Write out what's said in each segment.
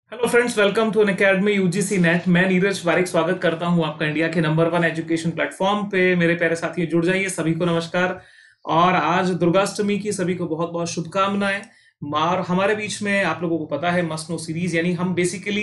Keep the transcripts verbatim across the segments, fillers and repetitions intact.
Hello friends, welcome to Unacademy UGC NET. मैं नीरज पारिक स्वागत करता हूं आपका इंडिया के नंबर वन एजुकेशन प्लेटफॉर्म पे। मेरे प्यारे साथियों, जुड़ जाइए। सभी को नमस्कार। और आज दुर्गाष्टमी की सभी को बहुत बहुत शुभकामनाएं। और हमारे बीच में आप लोगों को पता है मस्ट नो सीरीज, यानी हम बेसिकली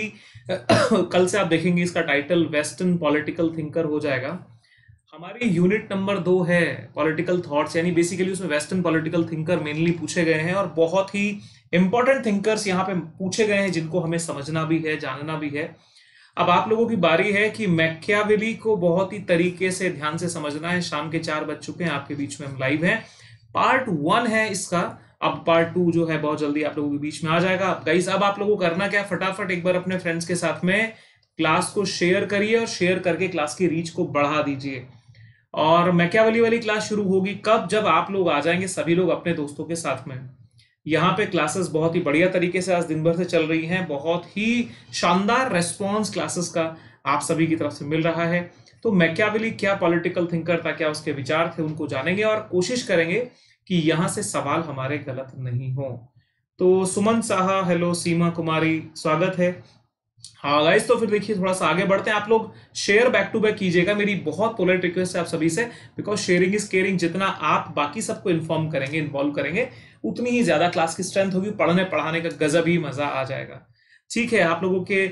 कल से आप देखेंगे इसका टाइटल वेस्टर्न पॉलिटिकल थिंकर हो जाएगा। हमारी यूनिट नंबर दो है पॉलिटिकल थॉट्स, यानी बेसिकली उसमें वेस्टर्न पॉलिटिकल थिंकर मेनली पूछे गए हैं और बहुत ही इंपॉर्टेंट थिंकर्स यहाँ पे पूछे गए हैं जिनको हमें समझना भी है, जानना भी है। अब आप लोगों की बारी है कि मैकियावेली को बहुत ही तरीके से ध्यान से समझना है। शाम के चार बज चुके हैं, आपके बीच में हम लाइव हैं। पार्ट वन है इसका। अब पार्ट टू जो है बहुत जल्दी आप लोगों के बीच में आ जाएगा। गाइस, अब आप लोगों को करना क्या, फटाफट एक बार अपने फ्रेंड्स के साथ में क्लास को शेयर करिए और शेयर करके क्लास की रीच को बढ़ा दीजिए। और मैकियावेली वाली क्लास शुरू होगी कब? जब आप लोग आ जाएंगे सभी लोग अपने दोस्तों के साथ में। यहाँ पे क्लासेस बहुत ही बढ़िया तरीके से आज दिन भर से चल रही हैं। बहुत ही शानदार रेस्पॉन्स क्लासेस का आप सभी की तरफ से मिल रहा है। तो मैकियावेली क्या पॉलिटिकल थिंकर था, क्या उसके विचार थे, उनको जानेंगे और कोशिश करेंगे कि यहाँ से सवाल हमारे गलत नहीं हो। तो सुमन साहा, हेलो। सीमा कुमारी, स्वागत है। हाँ गाइस, तो फिर देखिए थोड़ा सा आगे बढ़ते हैं। आप लोग शेयर बैक टू बैक कीजिएगा, मेरी बहुत पोलाइट रिक्वेस्ट है आप सभी से, बिकॉज शेयरिंग इज केयरिंग। जितना आप बाकी सबको इन्फॉर्म करेंगे, इन्वॉल्व करेंगे, उतनी ही ज्यादा क्लास की स्ट्रेंथ होगी। पढ़ने पढ़ाने का गजब ही मजा आ जाएगा। ठीक है, आप लोगों के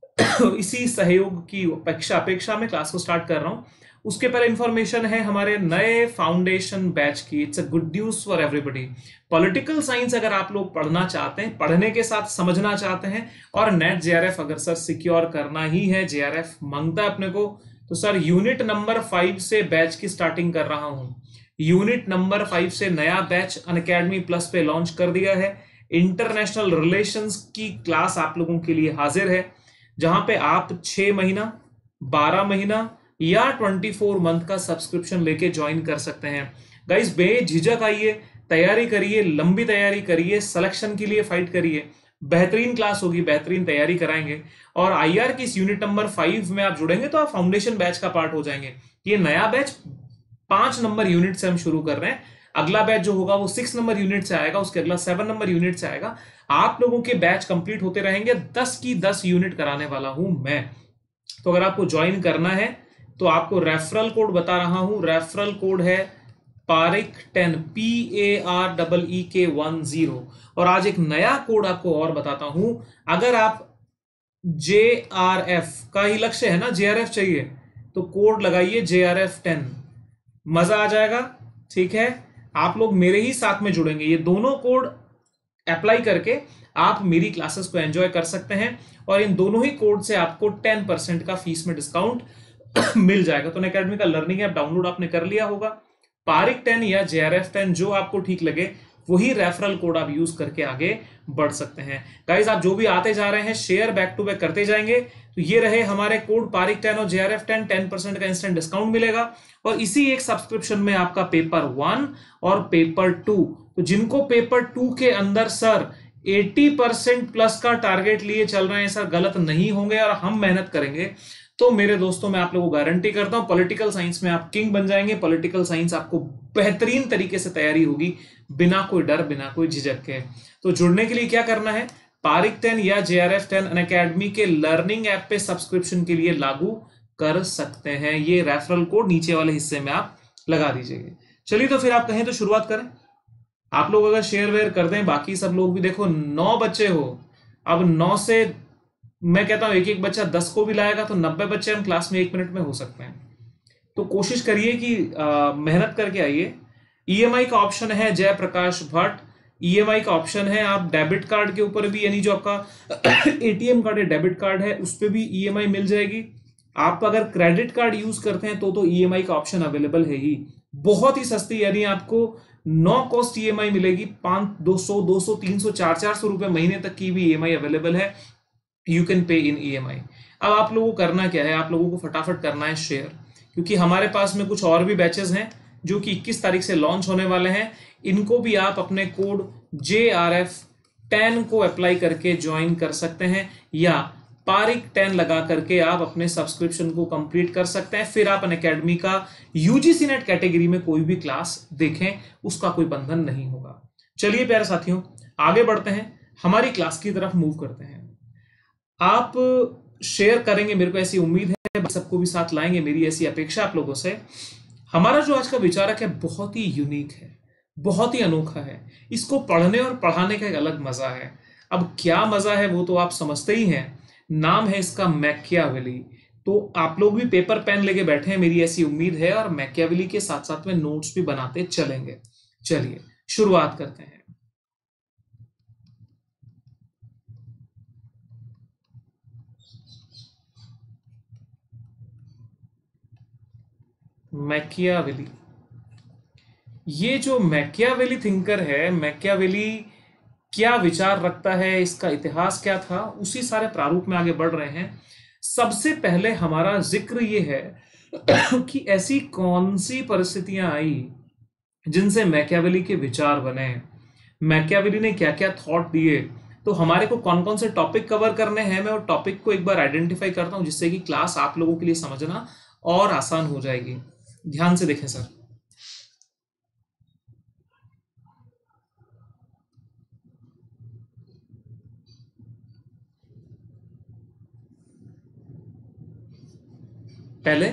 इसी सहयोग की अपेक्षा अपेक्षा में क्लास को स्टार्ट कर रहा हूं। उसके पहले इंफॉर्मेशन है हमारे नए फाउंडेशन बैच की। It's a good news for everybody. Political science अगर आप लोग पढ़ना चाहते हैं, पढ़ने के साथ समझना चाहते हैं, और नेट जेआरएफ अगर सर सिक्योर करना ही है, जेआरएफ मांगता है अपने को, तो सर यूनिट नंबर फाइव से बैच की स्टार्टिंग कर रहा हूं। यूनिट नंबर फाइव से नया बैच अनअकैडमी प्लस पे लॉन्च कर दिया है। इंटरनेशनल रिलेशंस की क्लास आप लोगों के लिए हाजिर है, जहां पे आप छह महीना, बारह महीना या चौबीस मंथ का सब्सक्रिप्शन लेके ज्वाइन कर सकते हैं। गाइस, बेझिझक आइए, तैयारी करिए, लंबी तैयारी करिए, सिलेक्शन के लिए फाइट करिए। बेहतरीन क्लास होगी, बेहतरीन तैयारी कराएंगे। और आईआर की इस यूनिट नंबर फाइव में आप जुड़ेंगे तो आप फाउंडेशन बैच का पार्ट हो जाएंगे। ये नया बैच पांच नंबर यूनिट से हम शुरू कर रहे हैं। अगला बैच जो होगा वो सिक्स नंबर यूनिट से आएगा, उसके अगला सेवन नंबर यूनिट से आएगा। आप लोगों के बैच कंप्लीट होते रहेंगे। दस की दस यूनिट कराने वाला हूं मैं। तो अगर आपको ज्वाइन करना है तो आपको रेफरल कोड बता रहा हूं। रेफरल कोड है Pareek ten, P A R double E K one zero. और आज एक नया कोड आपको और बताता हूं। अगर आप जे आर एफ का ही लक्ष्य है ना, जे आर एफ चाहिए, तो कोड लगाइए जे आर एफ टेन। मजा आ जाएगा। ठीक है, आप लोग मेरे ही साथ में जुड़ेंगे। ये दोनों कोड अप्लाई करके आप मेरी क्लासेस को एंजॉय कर सकते हैं और इन दोनों ही कोड से आपको टेन परसेंट का फीस में डिस्काउंट मिल जाएगा। तो अकेडमी का लर्निंग ऐप डाउनलोड आपने कर लिया होगा। पारिक टेन या जेआरएफ टेन, जो आपको ठीक लगे वही रेफरल कोड आप यूज करके आगे बढ़ सकते हैं। गाइस, आप जो भी आते जा रहे हैं शेयर बैक टू बैक करते जाएंगे। तो ये रहे हमारे कोड पारिक टेन और जेआरएफ टेन, टेन परसेंट का इंस्टेंट डिस्काउंट मिलेगा। और इसी एक सब्सक्रिप्शन में आपका पेपर वन और पेपर टू, तो जिनको पेपर टू के अंदर सर अस्सी परसेंट प्लस का टारगेट लिए चल रहे हैं, सर गलत नहीं होंगे और हम मेहनत करेंगे, तो मेरे दोस्तों मैं आप लोगों को गारंटी करता हूं पॉलिटिकल साइंस में आप किंग बन जाएंगे। पॉलिटिकल साइंस आपको बेहतरीन तरीके से तैयारी होगी, बिना कोई डर, बिना कोई झिझक के। तो जुड़ने के लिए क्या करना है, पारिक टेन या जेआरएफ टेन अनअकैडमी के लर्निंग ऐप पे सब्सक्रिप्शन के लिए लागू कर सकते हैं। ये रेफरल कोड नीचे वाले हिस्से में आप लगा दीजिएगा। चलिए, तो फिर आप कहें तो शुरुआत करें। आप लोग अगर शेयर वेयर कर दें, बाकी सब लोग भी, देखो नौ बच्चे हो। अब नौ से मैं कहता हूं एक एक बच्चा दस को भी लाएगा तो नब्बे बच्चे हम क्लास में एक मिनट में हो सकते हैं। तो कोशिश करिए कि आ, मेहनत करके आइए। ईएमआई का ऑप्शन है जयप्रकाश भट्ट, ईएमआई का ऑप्शन है। आप डेबिट कार्ड के ऊपर भी, यानी जो आपका एटीएम कार्ड है, डेबिट कार्ड है, उस पर भी ईएमआई मिल जाएगी। आप अगर क्रेडिट कार्ड यूज करते हैं तो तो ईएमआई का ऑप्शन अवेलेबल है ही, बहुत ही सस्ती, यानी आपको नो कॉस्ट ईएमआई मिलेगी। पांच दो सौ दो सौ तीन सौ चार चार सौ रुपए महीने तक की भी ईएमआई अवेलेबल है। You can pay in EMI. अब आप लोगों को करना क्या है, आप लोगों को फटाफट करना है शेयर, क्योंकि हमारे पास में कुछ और भी बैचेस हैं जो कि इक्कीस तारीख से लॉन्च होने वाले हैं। इनको भी आप अपने code J R F ten को अप्लाई करके ज्वाइन कर सकते हैं, या पारिक टेन लगा करके आप अपने सब्सक्रिप्शन को कंप्लीट कर सकते हैं। फिर आप अनअकैडमी का यूजीसी नेट कैटेगरी में कोई भी क्लास देखें, उसका कोई बंधन नहीं होगा। चलिए प्यारे साथियों, आगे बढ़ते हैं, हमारी क्लास की तरफ मूव करते हैं। आप शेयर करेंगे, मेरे को ऐसी उम्मीद है, सबको भी साथ लाएंगे, मेरी ऐसी अपेक्षा आप लोगों से। हमारा जो आज का विचारक है बहुत ही यूनिक है, बहुत ही अनोखा है। इसको पढ़ने और पढ़ाने का एक अलग मजा है। अब क्या मजा है वो तो आप समझते ही हैं। नाम है इसका मैकियावेली। तो आप लोग भी पेपर पेन लेके बैठे हैं, मेरी ऐसी उम्मीद है, और मैकियावेली के साथ साथ में नोट्स भी बनाते चलेंगे। चलिए शुरुआत करते हैं। मैकियावेली, ये जो मैकियावेली थिंकर है, मैकियावेली क्या विचार रखता है, इसका इतिहास क्या था, उसी सारे प्रारूप में आगे बढ़ रहे हैं। सबसे पहले हमारा जिक्र ये है कि ऐसी कौन सी परिस्थितियां आई जिनसे मैकियावेली के विचार बने, मैकियावेली ने क्या क्या थॉट दिए। तो हमारे को कौन कौन से टॉपिक कवर करने हैं, मैं वो टॉपिक को एक बार आइडेंटिफाई करता हूं, जिससे कि क्लास आप लोगों के लिए समझना और आसान हो जाएगी। ध्यान से देखें सर। पहले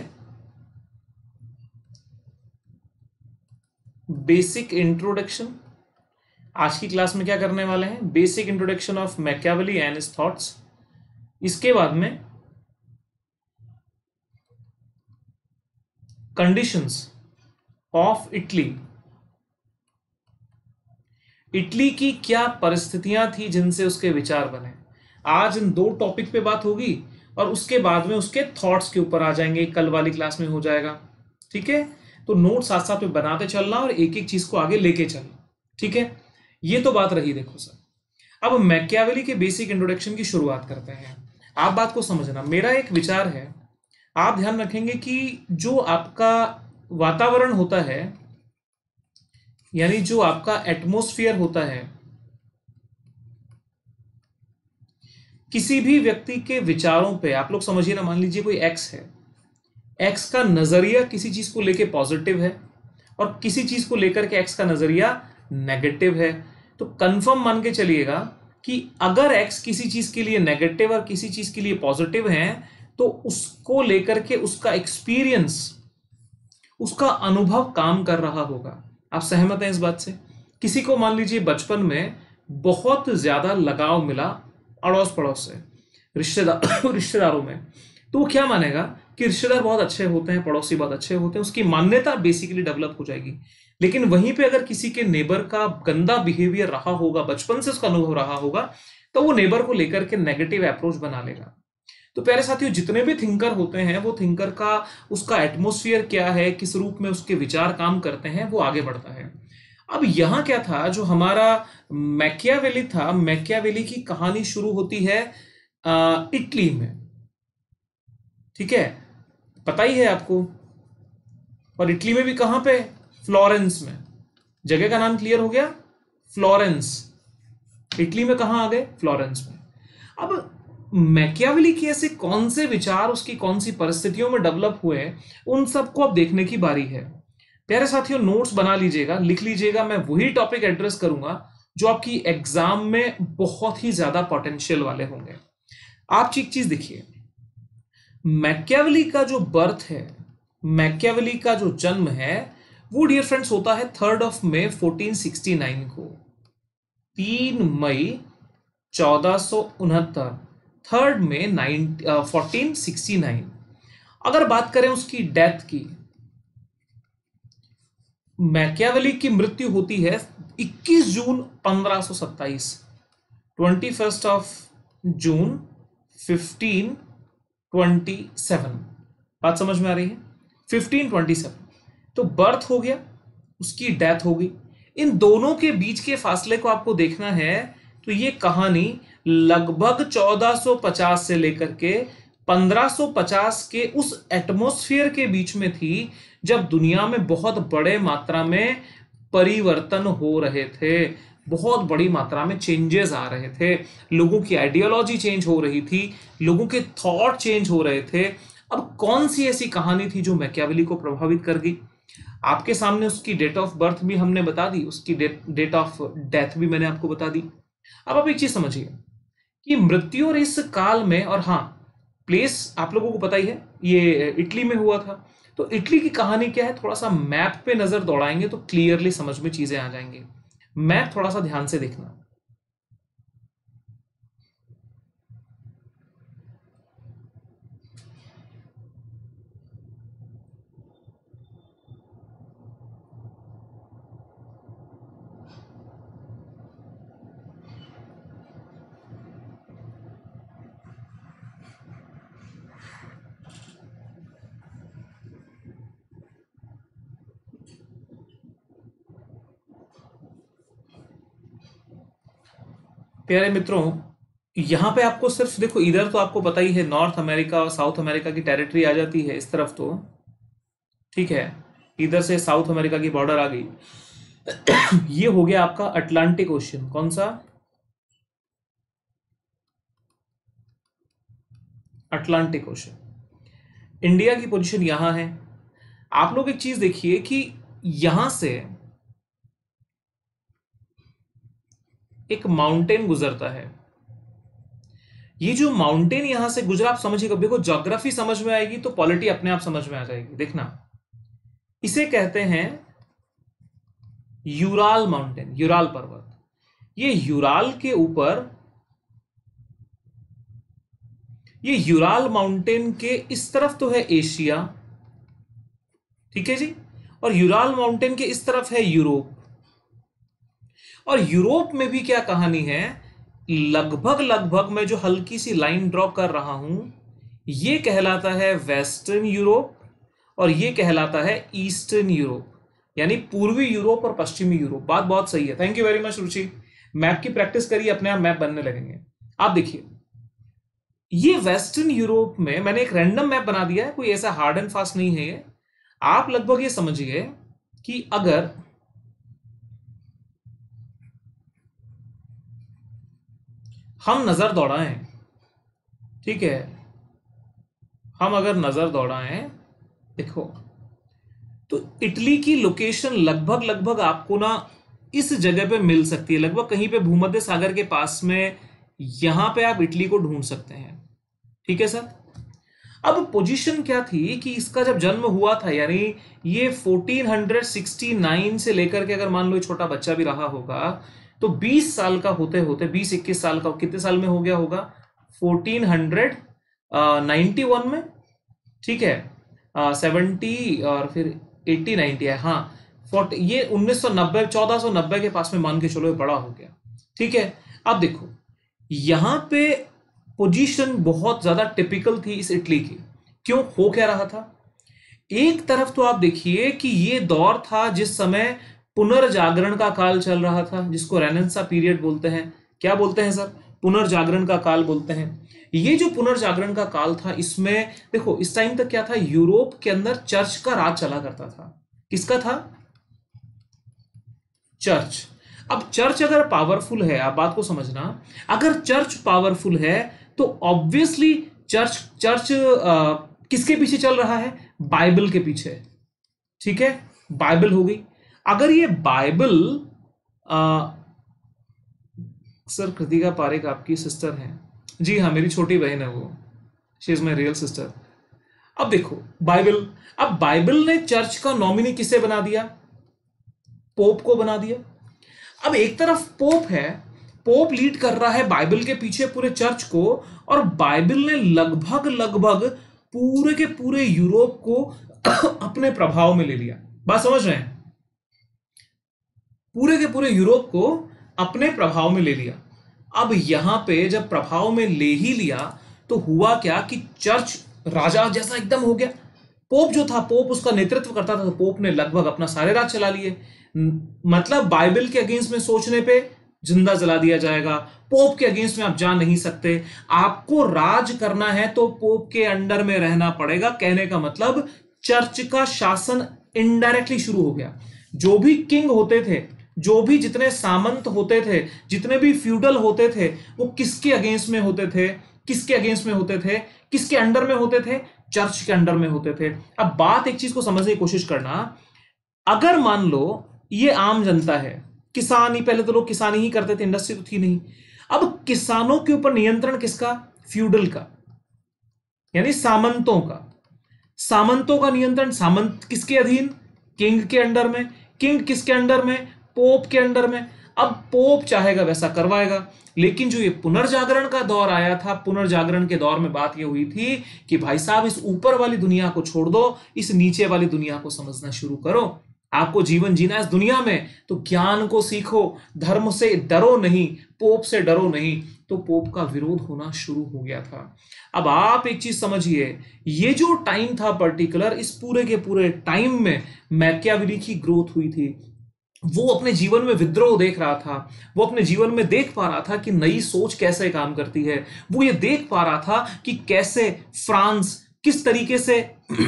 बेसिक इंट्रोडक्शन। आज की क्लास में क्या करने वाले हैं, basic introduction of Machiavelli and his thoughts. इसके बाद में कंडीशंस ऑफ इटली, इटली की क्या परिस्थितियां थी जिनसे उसके विचार बने। आज इन दो टॉपिक पे बात होगी, और उसके बाद में उसके थॉट्स के ऊपर आ जाएंगे, कल वाली क्लास में हो जाएगा। ठीक है, तो नोट साथ साथ में बनाते चलना और एक एक चीज को आगे लेके चलना। ठीक है, ये तो बात रही। देखो सर, अब मैकियावेली के बेसिक इंट्रोडक्शन की शुरुआत करते हैं। आप बात को समझना, मेरा एक विचार है, आप ध्यान रखेंगे कि जो आपका वातावरण होता है, यानी जो आपका एटमॉस्फेयर होता है, किसी भी व्यक्ति के विचारों पे, आप लोग समझिए ना, मान लीजिए कोई एक्स है, एक्स का नजरिया किसी चीज को लेके पॉजिटिव है और किसी चीज को लेकर के एक्स का नजरिया नेगेटिव है, तो कंफर्म मान के चलिएगा कि अगर एक्स किसी चीज के लिए नेगेटिव और किसी चीज के लिए पॉजिटिव है, तो उसको लेकर के उसका एक्सपीरियंस, उसका अनुभव काम कर रहा होगा। आप सहमत हैं इस बात से? किसी को मान लीजिए बचपन में बहुत ज्यादा लगाव मिला अड़ोस पड़ोस से, रिश्तेदार रिश्तेदारों में, तो वो क्या मानेगा कि रिश्तेदार बहुत अच्छे होते हैं, पड़ोसी बहुत अच्छे होते हैं, उसकी मान्यता बेसिकली डेवलप हो जाएगी। लेकिन वहीं पे अगर किसी के नेबर का गंदा बिहेवियर रहा होगा, बचपन से उसका अनुभव रहा होगा, तो वो नेबर को लेकर के नेगेटिव अप्रोच बना लेगा। तो प्यारे साथियों, जितने भी थिंकर होते हैं, वो थिंकर का उसका एटमॉस्फेयर क्या है, किस रूप में उसके विचार काम करते हैं, वो आगे बढ़ता है। अब यहां क्या था, जो हमारा मैकियावेली था, मैकियावेली की कहानी शुरू होती है आ, इटली में। ठीक है, पता ही है आपको। और इटली में भी कहां पे, फ्लोरेंस में। जगह का नाम क्लियर हो गया, फ्लोरेंस। इटली में कहां आ गए, फ्लोरेंस में। अब मैकियावेली के ऐसे कौन से विचार उसकी कौन सी परिस्थितियों में डेवलप हुए, उन सबको अब देखने की बारी है। प्यारे साथियों, नोट्स बना लीजिएगा, लिख लीजिएगा। मैं वही टॉपिक एड्रेस करूंगा जो आपकी एग्जाम में बहुत ही ज्यादा पोटेंशियल वाले होंगे। आप एक चीज देखिए, मैकियावेली का जो बर्थ है, मैकियावेली का जो जन्म है, वो डियर फ्रेंड्स होता है third of May fourteen sixty nine को, तीन मई चौदह सौ उनहत्तर, थर्ड में नाइन फोर्टीन सिक्सटी नाइन। अगर बात करें उसकी डेथ की, मैकियावेली की मृत्यु होती है इक्कीस जून पंद्रह सौ सत्ताईस, twenty first of June fifteen twenty seven. बात समझ में आ रही है, फिफ्टीन ट्वेंटी सेवन। तो बर्थ हो गया, उसकी डेथ हो गई। इन दोनों के बीच के फासले को आपको देखना है, तो ये कहानी लगभग चौदह सौ पचास से लेकर के पंद्रह सौ पचास के उस एटमॉस्फेयर के बीच में थी, जब दुनिया में बहुत बड़े मात्रा में परिवर्तन हो रहे थे, बहुत बड़ी मात्रा में चेंजेस आ रहे थे, लोगों की आइडियोलॉजी चेंज हो रही थी, लोगों के थॉट चेंज हो रहे थे। अब कौन सी ऐसी कहानी थी जो मैकियावेली को प्रभावित कर गई? आपके सामने उसकी डेट ऑफ बर्थ भी हमने बता दी, उसकी डेट डेट ऑफ डेथ भी मैंने आपको बता दी। अब आप एक चीज समझिए कि मृत्यु और इस काल में, और हाँ प्लेस आप लोगों को पता ही है, ये इटली में हुआ था। तो इटली की कहानी क्या है, थोड़ा सा मैप पे नजर दौड़ाएंगे तो क्लियरली समझ में चीजें आ जाएंगी। मैप थोड़ा सा ध्यान से देखना। प्यारे मित्रों, यहां पे आपको सिर्फ देखो, इधर तो आपको पता ही है नॉर्थ अमेरिका और साउथ अमेरिका की टेरिटरी आ जाती है इस तरफ, तो ठीक है, इधर से साउथ अमेरिका की बॉर्डर आ गई। ये हो गया आपका अटलांटिक ओशन। कौन सा? Atlantic Ocean. इंडिया की पोजीशन यहां है। आप लोग एक चीज देखिए कि यहां से एक माउंटेन गुजरता है। ये जो माउंटेन यहां से गुजरा, आप समझिएगा, देखो ज्योग्राफी समझ में आएगी तो पॉलिटी अपने आप समझ में आ जाएगी। देखना, इसे कहते हैं यूराल माउंटेन, यूराल पर्वत। ये यूराल के ऊपर, ये यूराल माउंटेन के इस तरफ तो है एशिया, ठीक है जी, और यूराल माउंटेन के इस तरफ है यूरोप। और यूरोप में भी क्या कहानी है, लगभग लगभग मैं जो हल्की सी लाइन ड्रॉ कर रहा हूं, ये कहलाता है वेस्टर्न यूरोप और ये कहलाता है ईस्टर्न यूरोप, यानी पूर्वी यूरोप और पश्चिमी यूरोप। बात बहुत सही है, thank you very much Ruchi. Map की प्रैक्टिस करिए, अपने आप मैप बनने लगेंगे। आप देखिए, ये वेस्टर्न यूरोप में मैंने एक रैंडम मैप बना दिया है, कोई ऐसा हार्ड एंड फास्ट नहीं है ये। आप लगभग ये समझिए कि अगर हम नजर दौड़ाएं, ठीक है, हम अगर नजर दौड़ाएं, देखो, तो इटली की लोकेशन लगभग लगभग आपको ना इस जगह पे मिल सकती है, लगभग कहीं पे भूमध्य सागर के पास में, यहां पे आप इटली को ढूंढ सकते हैं, ठीक है सर। अब पोजीशन क्या थी कि इसका जब जन्म हुआ था, यानी ये चौदह सौ उनहत्तर से लेकर के, अगर मान लो छोटा बच्चा भी रहा होगा, तो बीस साल का होते होते, बीस इक्कीस साल का कितने साल में हो गया होगा, चौदह सौ इक्यानवे में, ठीक है, सेवेंटी और फिर अस्सी नब्बे है, हाँ, फोर्टी, ये उन्नीस सौ नब्बे, चौदह सौ नब्बे के पास में मान के चलो बड़ा हो गया, ठीक है। अब देखो, यहां पे पोजीशन बहुत ज्यादा टिपिकल थी इस इटली की। क्यों, हो क्या रहा था, एक तरफ तो आप देखिए कि ये दौर था जिस समय पुनर्जागरण का काल चल रहा था, जिसको रेनेसां पीरियड बोलते हैं। क्या बोलते हैं सर? पुनर्जागरण का काल बोलते हैं। ये जो पुनर्जागरण का काल था, इसमें देखो इस टाइम तक क्या था, यूरोप के अंदर चर्च का राज चला करता था। किसका था? चर्च। अब चर्च अगर पावरफुल है, आप बात को समझना, अगर चर्च पावरफुल है तो ऑब्वियसली चर्च चर्च आ, किसके पीछे चल रहा है? बाइबल के पीछे, ठीक है, बाइबल हो गई। अगर ये बाइबल, आ, सर कृतिका पारेख आपकी सिस्टर हैं? जी हाँ, मेरी छोटी बहन है वो, she is my real sister. अब देखो बाइबल, अब बाइबल ने चर्च का नॉमिनी किसे बना दिया? पोप को बना दिया। अब एक तरफ पोप है, पोप लीड कर रहा है बाइबल के पीछे पूरे चर्च को, और बाइबल ने लगभग लगभग पूरे के पूरे यूरोप को अपने प्रभाव में ले लिया। बात समझ रहे हैं? पूरे के पूरे यूरोप को अपने प्रभाव में ले लिया। अब यहां पे जब प्रभाव में ले ही लिया तो हुआ क्या कि चर्च राजा जैसा एकदम हो गया। पोप जो था, पोप उसका नेतृत्व करता था, तो पोप ने लगभग अपना सारे राज चला लिए। मतलब बाइबल के अगेंस्ट में सोचने पे जिंदा जला दिया जाएगा, पोप के अगेंस्ट में आप जा नहीं सकते, आपको राज करना है तो पोप के अंडर में रहना पड़ेगा। कहने का मतलब चर्च का शासन इनडायरेक्टली शुरू हो गया। जो भी किंग होते थे, जो भी जितने सामंत होते थे, जितने भी फ्यूडल होते थे, वो किसके अगेंस्ट में होते थे? किसके अगेंस्ट में होते थे? किसके अंडर में होते थे? चर्च के अंडर में होते थे। अब बात, एक चीज को समझने की कोशिश करना, अगर मान लो ये आम जनता है, किसान ही, पहले तो लोग किसानी ही करते थे, इंडस्ट्री तो थी नहीं। अब किसानों के ऊपर नियंत्रण किसका? फ्यूडल का, यानी सामंतों का। सामंतों का नियंत्रण, सामंत किसके अधीन? किंग के अंडर में। किंग किसके अंडर में? पोप के अंडर में। अब पोप चाहेगा वैसा करवाएगा, लेकिन जो ये पुनर्जागरण का दौर आया था, पुनर्जागरण के दौर में बात ये हुई थी कि भाई साहब इस ऊपर वाली दुनिया को छोड़ दो, इस नीचे वाली दुनिया को समझना शुरू करो। आपको जीवन जीना इस दुनिया में तो ज्ञान को सीखो, धर्म से डरो नहीं, पोप से डरो नहीं। तो पोप का विरोध होना शुरू हो गया था। अब आप एक चीज समझिए, ये जो टाइम था पर्टिकुलर, इस पूरे के पूरे टाइम में मैकियावेली की ग्रोथ हुई थी। वो अपने जीवन में विद्रोह देख रहा था, वो अपने जीवन में देख पा रहा था कि नई सोच कैसे काम करती है। वो ये देख पा रहा था कि कैसे फ्रांस किस तरीके से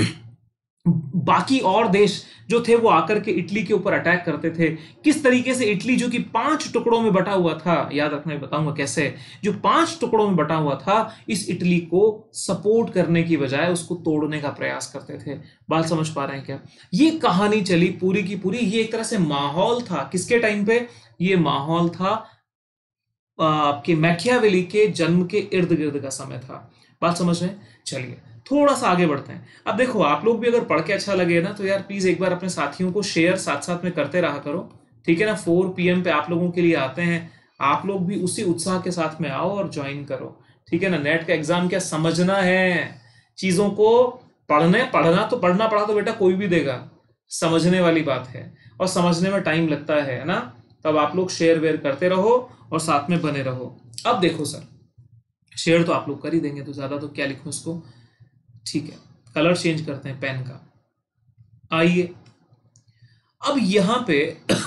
बाकी और देश जो थे वो आकर के इटली के ऊपर अटैक करते थे, किस तरीके से इटली जो कि पांच टुकड़ों में बटा हुआ था, याद रखना बताऊंगा कैसे, जो पांच टुकड़ों में बटा हुआ था, इस इटली को सपोर्ट करने की बजाय उसको तोड़ने का प्रयास करते थे। बात समझ पा रहे हैं क्या? ये कहानी चली पूरी की पूरी। ये एक तरह से माहौल था किसके टाइम पे? ये माहौल था आपके मैकियावेली के जन्म के इर्द गिर्द का समय था। बात समझ रहे हैं? चलिए थोड़ा सा आगे बढ़ते हैं। अब देखो, आप लोग भी अगर पढ़ के अच्छा लगे ना तो यार प्लीज एक बार अपने साथियों को शेयर साथ साथ में करते रहा करो, ठीक है ना। फोर पी एम पे आप लोगों के लिए आते हैं, आप लोग भी उसी उत्साह के साथ में आओ और ज्वाइन करो, ठीक है ना। नेट का एग्जाम क्या समझना है, चीजों को पढ़ने पढ़ना तो पढ़ना पढ़ा तो बेटा कोई भी देगा, समझने वाली बात है, और समझने में टाइम लगता है ना। तब आप लोग शेयर वेयर करते रहो और साथ में बने रहो। अब देखो सर, शेयर तो आप लोग कर ही देंगे तो ज्यादा तो क्या लिखूं इसको, ठीक है। कलर चेंज करते हैं पेन का। आइए अब यहां पे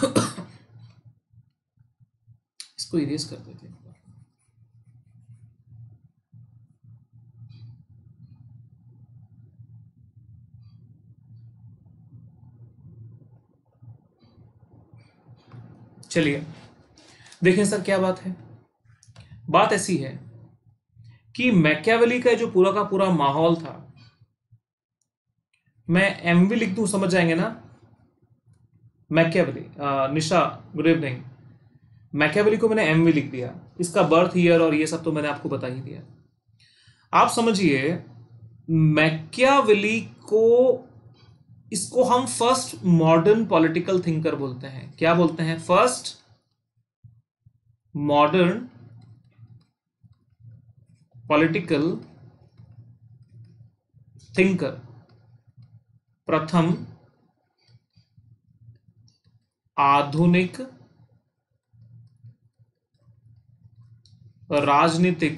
इसको इरेज कर देते हैं। चलिए देखें सर क्या बात है। बात ऐसी है कि मैकियावेली का जो पूरा का पूरा माहौल था, मैं एमवी लिख दूं समझ जाएंगे ना। Machiavelli, Nisha good evening. Machiavelli को मैंने एमवी लिख दिया, इसका बर्थ ईयर और ये सब तो मैंने आपको बता ही दिया। आप समझिए मैकियावेली को, इसको हम फर्स्ट मॉडर्न पॉलिटिकल थिंकर बोलते हैं। क्या बोलते हैं? फर्स्ट मॉडर्न पॉलिटिकल थिंकर, प्रथम आधुनिक राजनीतिक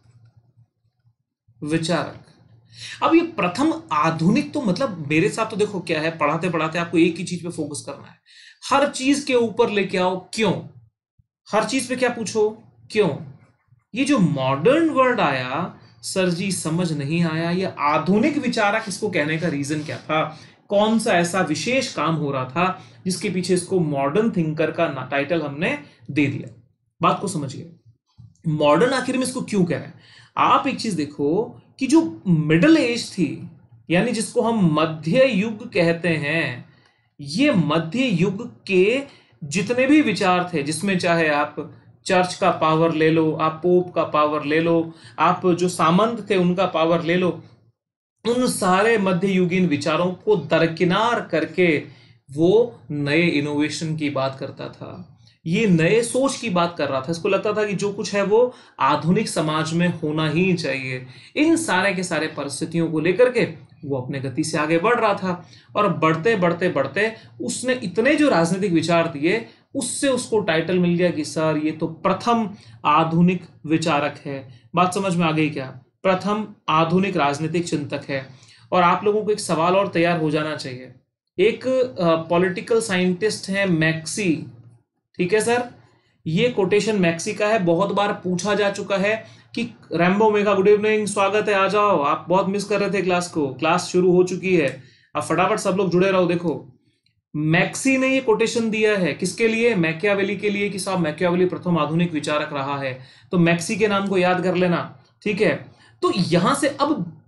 विचारक। अब ये प्रथम आधुनिक तो मतलब मेरे साथ तो देखो क्या है, पढ़ाते पढ़ाते आपको एक ही चीज पे फोकस करना है, हर चीज के ऊपर लेके आओ क्यों, हर चीज पे क्या पूछो क्यों। ये जो मॉडर्न वर्ड आया सर जी समझ नहीं आया, ये आधुनिक विचारक इसको कहने का रीजन क्या था, कौन सा ऐसा विशेष काम हो रहा था जिसके पीछे इसको मॉडर्न थिंकर का टाइटल हमने दे दिया। बात को समझिए, मॉडर्न आखिर में इसको क्यों कह रहे हैं। आप एक चीज देखो कि जो मिडिल एज थी, यानी जिसको हम मध्य युग कहते हैं, ये मध्य युग के जितने भी विचार थे, जिसमें चाहे आप चर्च का पावर ले लो, आप पोप का पावर ले लो, आप जो सामंत थे उनका पावर ले लो, उन सारे मध्ययुगीन विचारों को दरकिनार करके वो नए इनोवेशन की बात करता था, ये नए सोच की बात कर रहा था। इसको लगता था कि जो कुछ है वो आधुनिक समाज में होना ही चाहिए। इन सारे के सारे परिस्थितियों को लेकर के वो अपने गति से आगे बढ़ रहा था, और बढ़ते बढ़ते बढ़ते उसने इतने जो राजनीतिक विचार दिए, उससे उसको टाइटल मिल गया कि सर ये तो प्रथम आधुनिक विचारक है। बात समझ में आ गई क्या? प्रथम आधुनिक राजनीतिक चिंतक है। और आप लोगों को एक सवाल और तैयार हो जाना चाहिए। एक पॉलिटिकल साइंटिस्ट है मैक्सी, ठीक है सर, ये कोटेशन मैक्सी का है, बहुत बार पूछा जा चुका है कि रैम्बो मेगा गुड इवनिंग, स्वागत है, आ जाओ, आप बहुत मिस कर रहे थे क्लास को, क्लास शुरू हो चुकी है, अब फटाफट सब लोग जुड़े रहो। देखो मैक्सी ने ये कोटेशन दिया है किसके लिए? मैकियावेली के लिए, कि साहब मैकियावेली प्रथम आधुनिक विचारक रहा है, तो मैक्सी के नाम को याद कर लेना, ठीक है। तो यहां से अब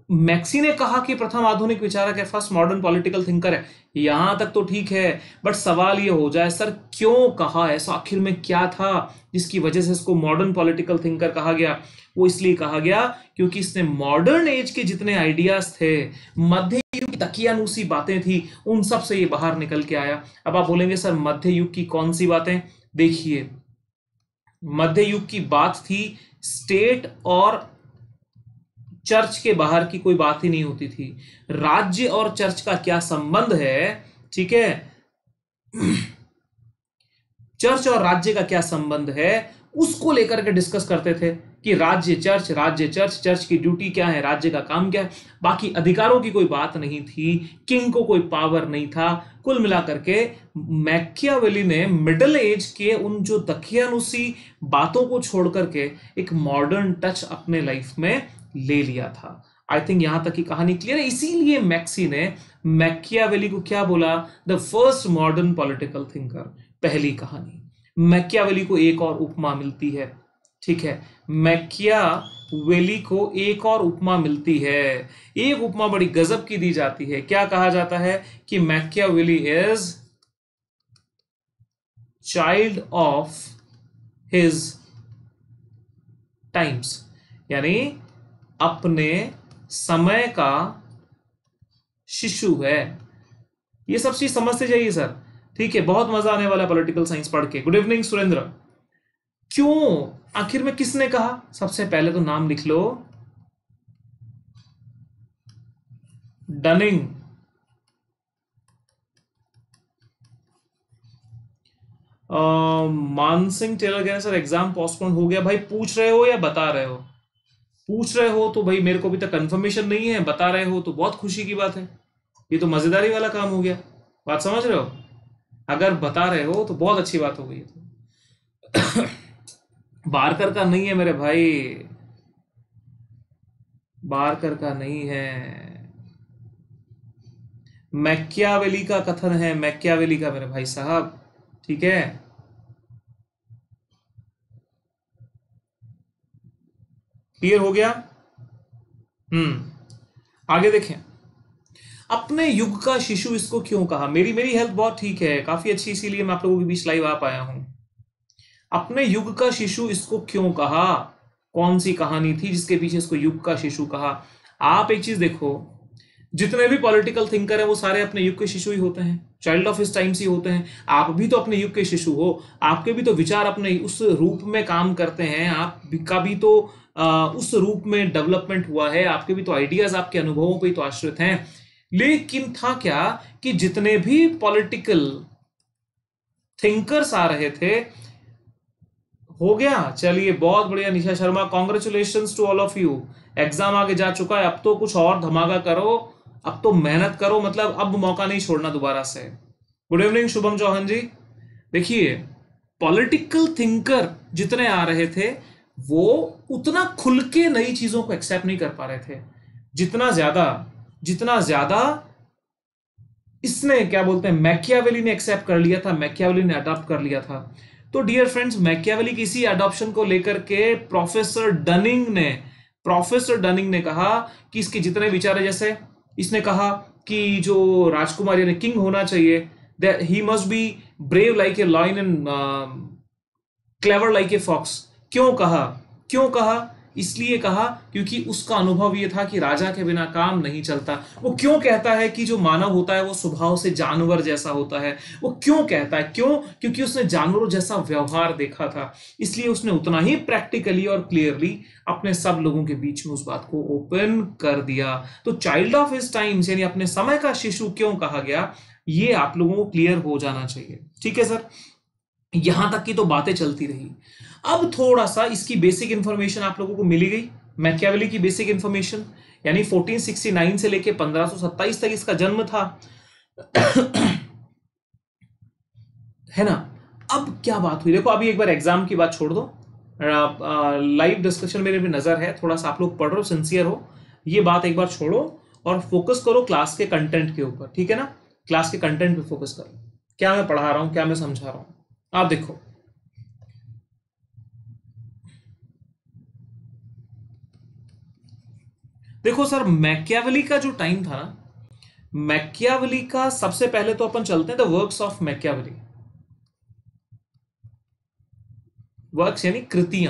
मैक्सी ने कहा कि प्रथम आधुनिक विचारक है, फर्स्ट मॉडर्न पॉलिटिकल थिंकर है, यहां तक तो ठीक है। बट सवाल ये हो जाए सर क्यों कहा, ऐसा आखिर में क्या था जिसकी वजह से इसको मॉडर्न पॉलिटिकल थिंकर कहा गया? वो इसलिए कहा गया क्योंकि इसने मॉडर्न एज के जितने आइडियाज थे, मध्य युग की तकियानुसी बातें थी, उन सब से ये बाहर निकल के आया। अब आप बोलेंगे सर मध्य युग की कौन सी बातें? देखिए, मध्य युग की बात थी स्टेट और चर्च के बाहर की कोई बात ही नहीं होती थी। राज्य और चर्च का क्या संबंध है, ठीक है, चर्च और राज्य का क्या संबंध है, उसको लेकर के डिस्कस करते थे कि राज्य चर्च, राज्य चर्च, चर्च की ड्यूटी क्या है, राज्य का काम क्या है। बाकी अधिकारों की कोई बात नहीं थी, किंग को कोई पावर नहीं था। कुल मिलाकर के मैकियावेली ने मिडिल एज के उन जो दकियानुसी बातों को छोड़ करके एक मॉडर्न टच अपने लाइफ में ले लिया था। आई थिंक यहां तक की कहानी क्लियर है। इसीलिए मैक्सी ने मैकियावेली को क्या बोला? The first modern political thinker. पहली कहानी। मैकियावेली को एक और उपमा मिलती है, ठीक है, मैकियावेली को एक और उपमा मिलती है। एक उपमा बड़ी गजब की दी जाती है। क्या कहा जाता है कि Machiavelli is child of his times, यानी अपने समय का शिशु है। ये सब चीज समझते जाइए सर, ठीक है, बहुत मजा आने वाला पॉलिटिकल साइंस पढ़ के। Good evening Surendra. क्यों, आखिर में किसने कहा? सबसे पहले तो नाम लिख लो, डनिंग। मानसिंह टेलर कह रहे हैं सर एग्जाम पोस्टपोन हो गया। भाई पूछ रहे हो या बता रहे हो? पूछ रहे हो तो भाई मेरे को अभी तक कंफर्मेशन नहीं है, बता रहे हो तो बहुत खुशी की बात है। ये तो मजेदारी वाला काम हो गया, बात समझ रहे हो? अगर बता रहे हो तो बहुत अच्छी बात हो गई। तो बारकर का नहीं है मेरे भाई, बारकर का नहीं है, मैकियावेली का कथन है, मैकियावेली का मेरे भाई साहब, ठीक है। क्लियर हो गया? हम्म आगे देखें। अपने युग का शिशु इसको क्यों कहा? मेरी मेरी हेल्थ बहुत ठीक है, काफी अच्छी, इसीलिए मैं आप लोगों के बीच लाइव आ पाया हूं। अपने युग का शिशु इसको क्यों कहा? कौन सी कहानी थी जिसके पीछे इसको युग का शिशु कहा? आप एक चीज देखो, जितने भी पॉलिटिकल थिंकर हैं वो सारे अपने युग के शिशु ही होते हैं, चाइल्ड ऑफ हिज टाइम्स ही होते हैं। आप भी तो अपने युग के शिशु हो, आपके भी तो विचार अपने उस रूप में काम करते हैं, आपका भी तो आ, उस रूप में डेवलपमेंट हुआ है, आपके भी तो आइडियाज आपके अनुभवों पर ही तो आश्रित हैं। लेकिन था क्या कि जितने भी पॉलिटिकल थिंकर्स आ रहे थे, हो गया, चलिए बहुत बढ़िया Nisha Sharma, congratulations to all of you. Exam आगे जा चुका है, अब तो कुछ और धमाका करो, अब तो मेहनत करो, मतलब अब मौका नहीं छोड़ना दोबारा से। Good evening Shubham Chauhan ji. देखिए, पॉलिटिकल थिंकर जितने आ रहे थे वो उतना खुल के नई चीजों को एक्सेप्ट नहीं कर पा रहे थे। जितना ज्यादा जितना ज्यादा इसने क्या बोलते हैं मैकियावेली ने एक्सेप्ट कर लिया था, मैकियावेली ने अडॉप्ट कर लिया था। तो डियर फ्रेंड्स, मैकियावेली की इसी अडॉप्शन को लेकर के प्रोफेसर डनिंग ने प्रोफेसर डनिंग ने कहा कि इसके जितने विचार है, जैसे इसने कहा कि जो राजकुमार यानी किंग होना चाहिए, that he must be brave like a lion and clever like a fox. क्यों कहा? क्यों कहा? इसलिए कहा क्योंकि उसका अनुभव यह था कि राजा के बिना काम नहीं चलता। वो क्यों कहता है कि जो मानव होता है वो स्वभाव से जानवर जैसा होता है? वो क्यों कहता है? क्यों? क्योंकि उसने जानवरों जैसा व्यवहार देखा था, इसलिए उसने उतना ही प्रैक्टिकली और क्लियरली अपने सब लोगों के बीच में उस बात को ओपन कर दिया। तो चाइल्ड ऑफ हिज टाइम्स यानी अपने समय का शिशु क्यों कहा गया, ये आप लोगों को क्लियर हो जाना चाहिए, ठीक है सर। यहां तक की तो बातें चलती रही। अब थोड़ा सा इसकी बेसिक इंफॉर्मेशन आप लोगों को मिली गई, मैकियावेली की बेसिक इंफॉर्मेशन, यानी चौदह सौ उनहत्तर से लेके पंद्रह सौ सत्ताईस तक इसका जन्म था, है ना। अब क्या बात हुई, देखो अभी एक बार एग्जाम की बात छोड़ दो, लाइव डिस्कशन मेरे भी नजर है, थोड़ा सा आप लोग पढ़ रहे हो, सिंसियर हो, ये बात एक बार छोड़ो और फोकस करो क्लास के कंटेंट के ऊपर, ठीक है ना। क्लास के कंटेंट पे फोकस करो, क्या मैं पढ़ा रहा हूं, क्या मैं समझा रहा हूं। आप देखो, देखो सर, मैकियावेली का जो टाइम था ना, मैकियावेली का सबसे पहले तो अपन चलते हैं the works of Machiavelli. Works यानी कृतियां,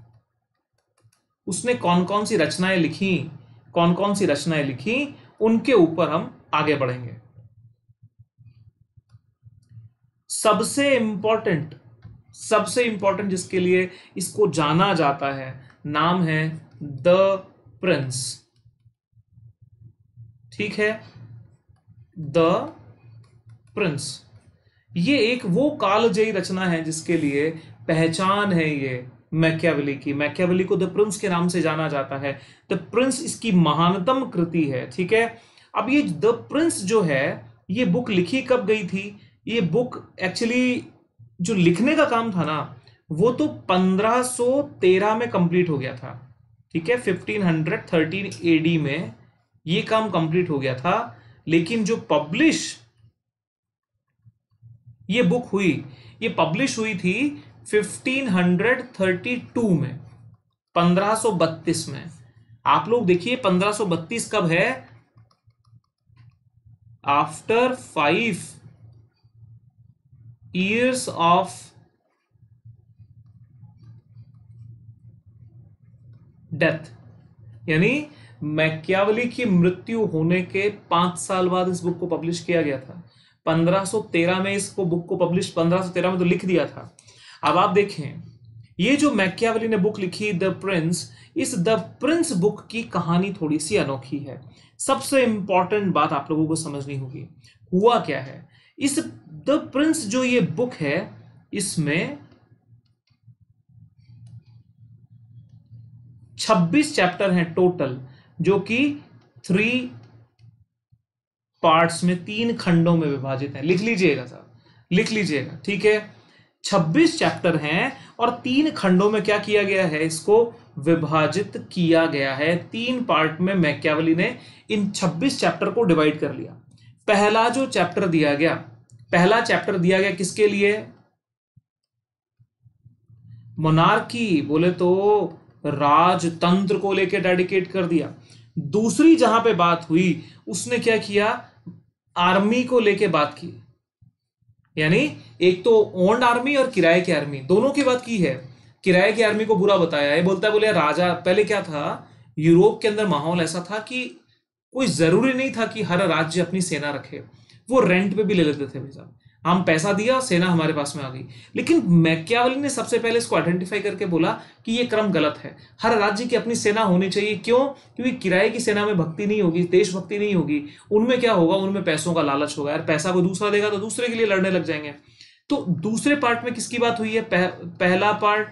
उसने कौन कौन सी रचनाएं लिखी, कौन कौन सी रचनाएं लिखी, उनके ऊपर हम आगे बढ़ेंगे। सबसे इंपॉर्टेंट, सबसे इंपॉर्टेंट जिसके लिए इसको जाना जाता है, नाम है द प्रिंस। ठीक है, द प्रिंस। ये एक वो कालजयी रचना है जिसके लिए पहचान है ये मैकियावेली की। मैकियावेली को द प्रिंस के नाम से जाना जाता है। द प्रिंस इसकी महानतम कृति है। ठीक है, अब ये द प्रिंस जो है, ये बुक लिखी कब गई थी? ये बुक एक्चुअली जो लिखने का काम था ना, वो तो पंद्रह सौ तेरह में कंप्लीट हो गया था। ठीक है, पंद्रह सौ तेरह एडी में ये काम कंप्लीट हो गया था, लेकिन जो पब्लिश ये बुक हुई, ये पब्लिश हुई थी पंद्रह सौ बत्तीस में, पंद्रह सौ बत्तीस में। आप लोग देखिए पंद्रह सौ बत्तीस कब है? After five years of death, यानी मैकियावेली की मृत्यु होने के पांच साल बाद इस बुक को पब्लिश किया गया था। पंद्रह सौ तेरह में इसको बुक को पब्लिश, पंद्रह सौ तेरह में तो लिख दिया था। अब आप देखें, ये जो मैकियावेली ने बुक लिखी द प्रिंस, इस द प्रिंस बुक की कहानी थोड़ी सी अनोखी है। सबसे इंपॉर्टेंट बात आप लोगों को समझनी होगी, हुआ क्या है इस द प्रिंस जो ये बुक है, इसमें छब्बीस चैप्टर हैं टोटल, जो कि थ्री पार्ट्स में, तीन खंडों में विभाजित हैं। लिख लीजिएगा सर, लिख लीजिएगा। ठीक है, छब्बीस चैप्टर हैं और तीन खंडों में क्या किया गया है, इसको विभाजित किया गया है। तीन पार्ट में मैकियावेली ने इन छब्बीस चैप्टर को डिवाइड कर लिया। पहला जो चैप्टर दिया गया, पहला चैप्टर दिया गया किसके लिए? मोनार्की, बोले तो राजतंत्र को लेकर डेडिकेट कर दिया। दूसरी जहां पे बात हुई, उसने क्या किया? आर्मी को लेके बात की, यानी एक तो ओन्ड आर्मी और किराए की आर्मी, दोनों की बात की है। किराए की आर्मी को बुरा बताया है, बोलता है बोले राजा, पहले क्या था, यूरोप के अंदर माहौल ऐसा था कि कोई जरूरी नहीं था कि हर राज्य अपनी सेना रखे, वो रेंट पे भी ले लेते थे। भैया हम पैसा दिया, सेना हमारे पास में आ गई। लेकिन मैकियावेली ने सबसे पहले इसको आइडेंटिफाई करके बोला कि ये क्रम गलत है, हर राज्य की अपनी सेना होनी चाहिए। क्यों? क्योंकि किराए की सेना में भक्ति नहीं होगी, देशभक्ति नहीं होगी। उनमें क्या होगा, उनमें पैसों का लालच होगा, यार पैसा कोई दूसरा देगा तो दूसरे के लिए लड़ने लग जाएंगे। तो दूसरे पार्ट में किसकी बात हुई है? पह, पहला पार्ट,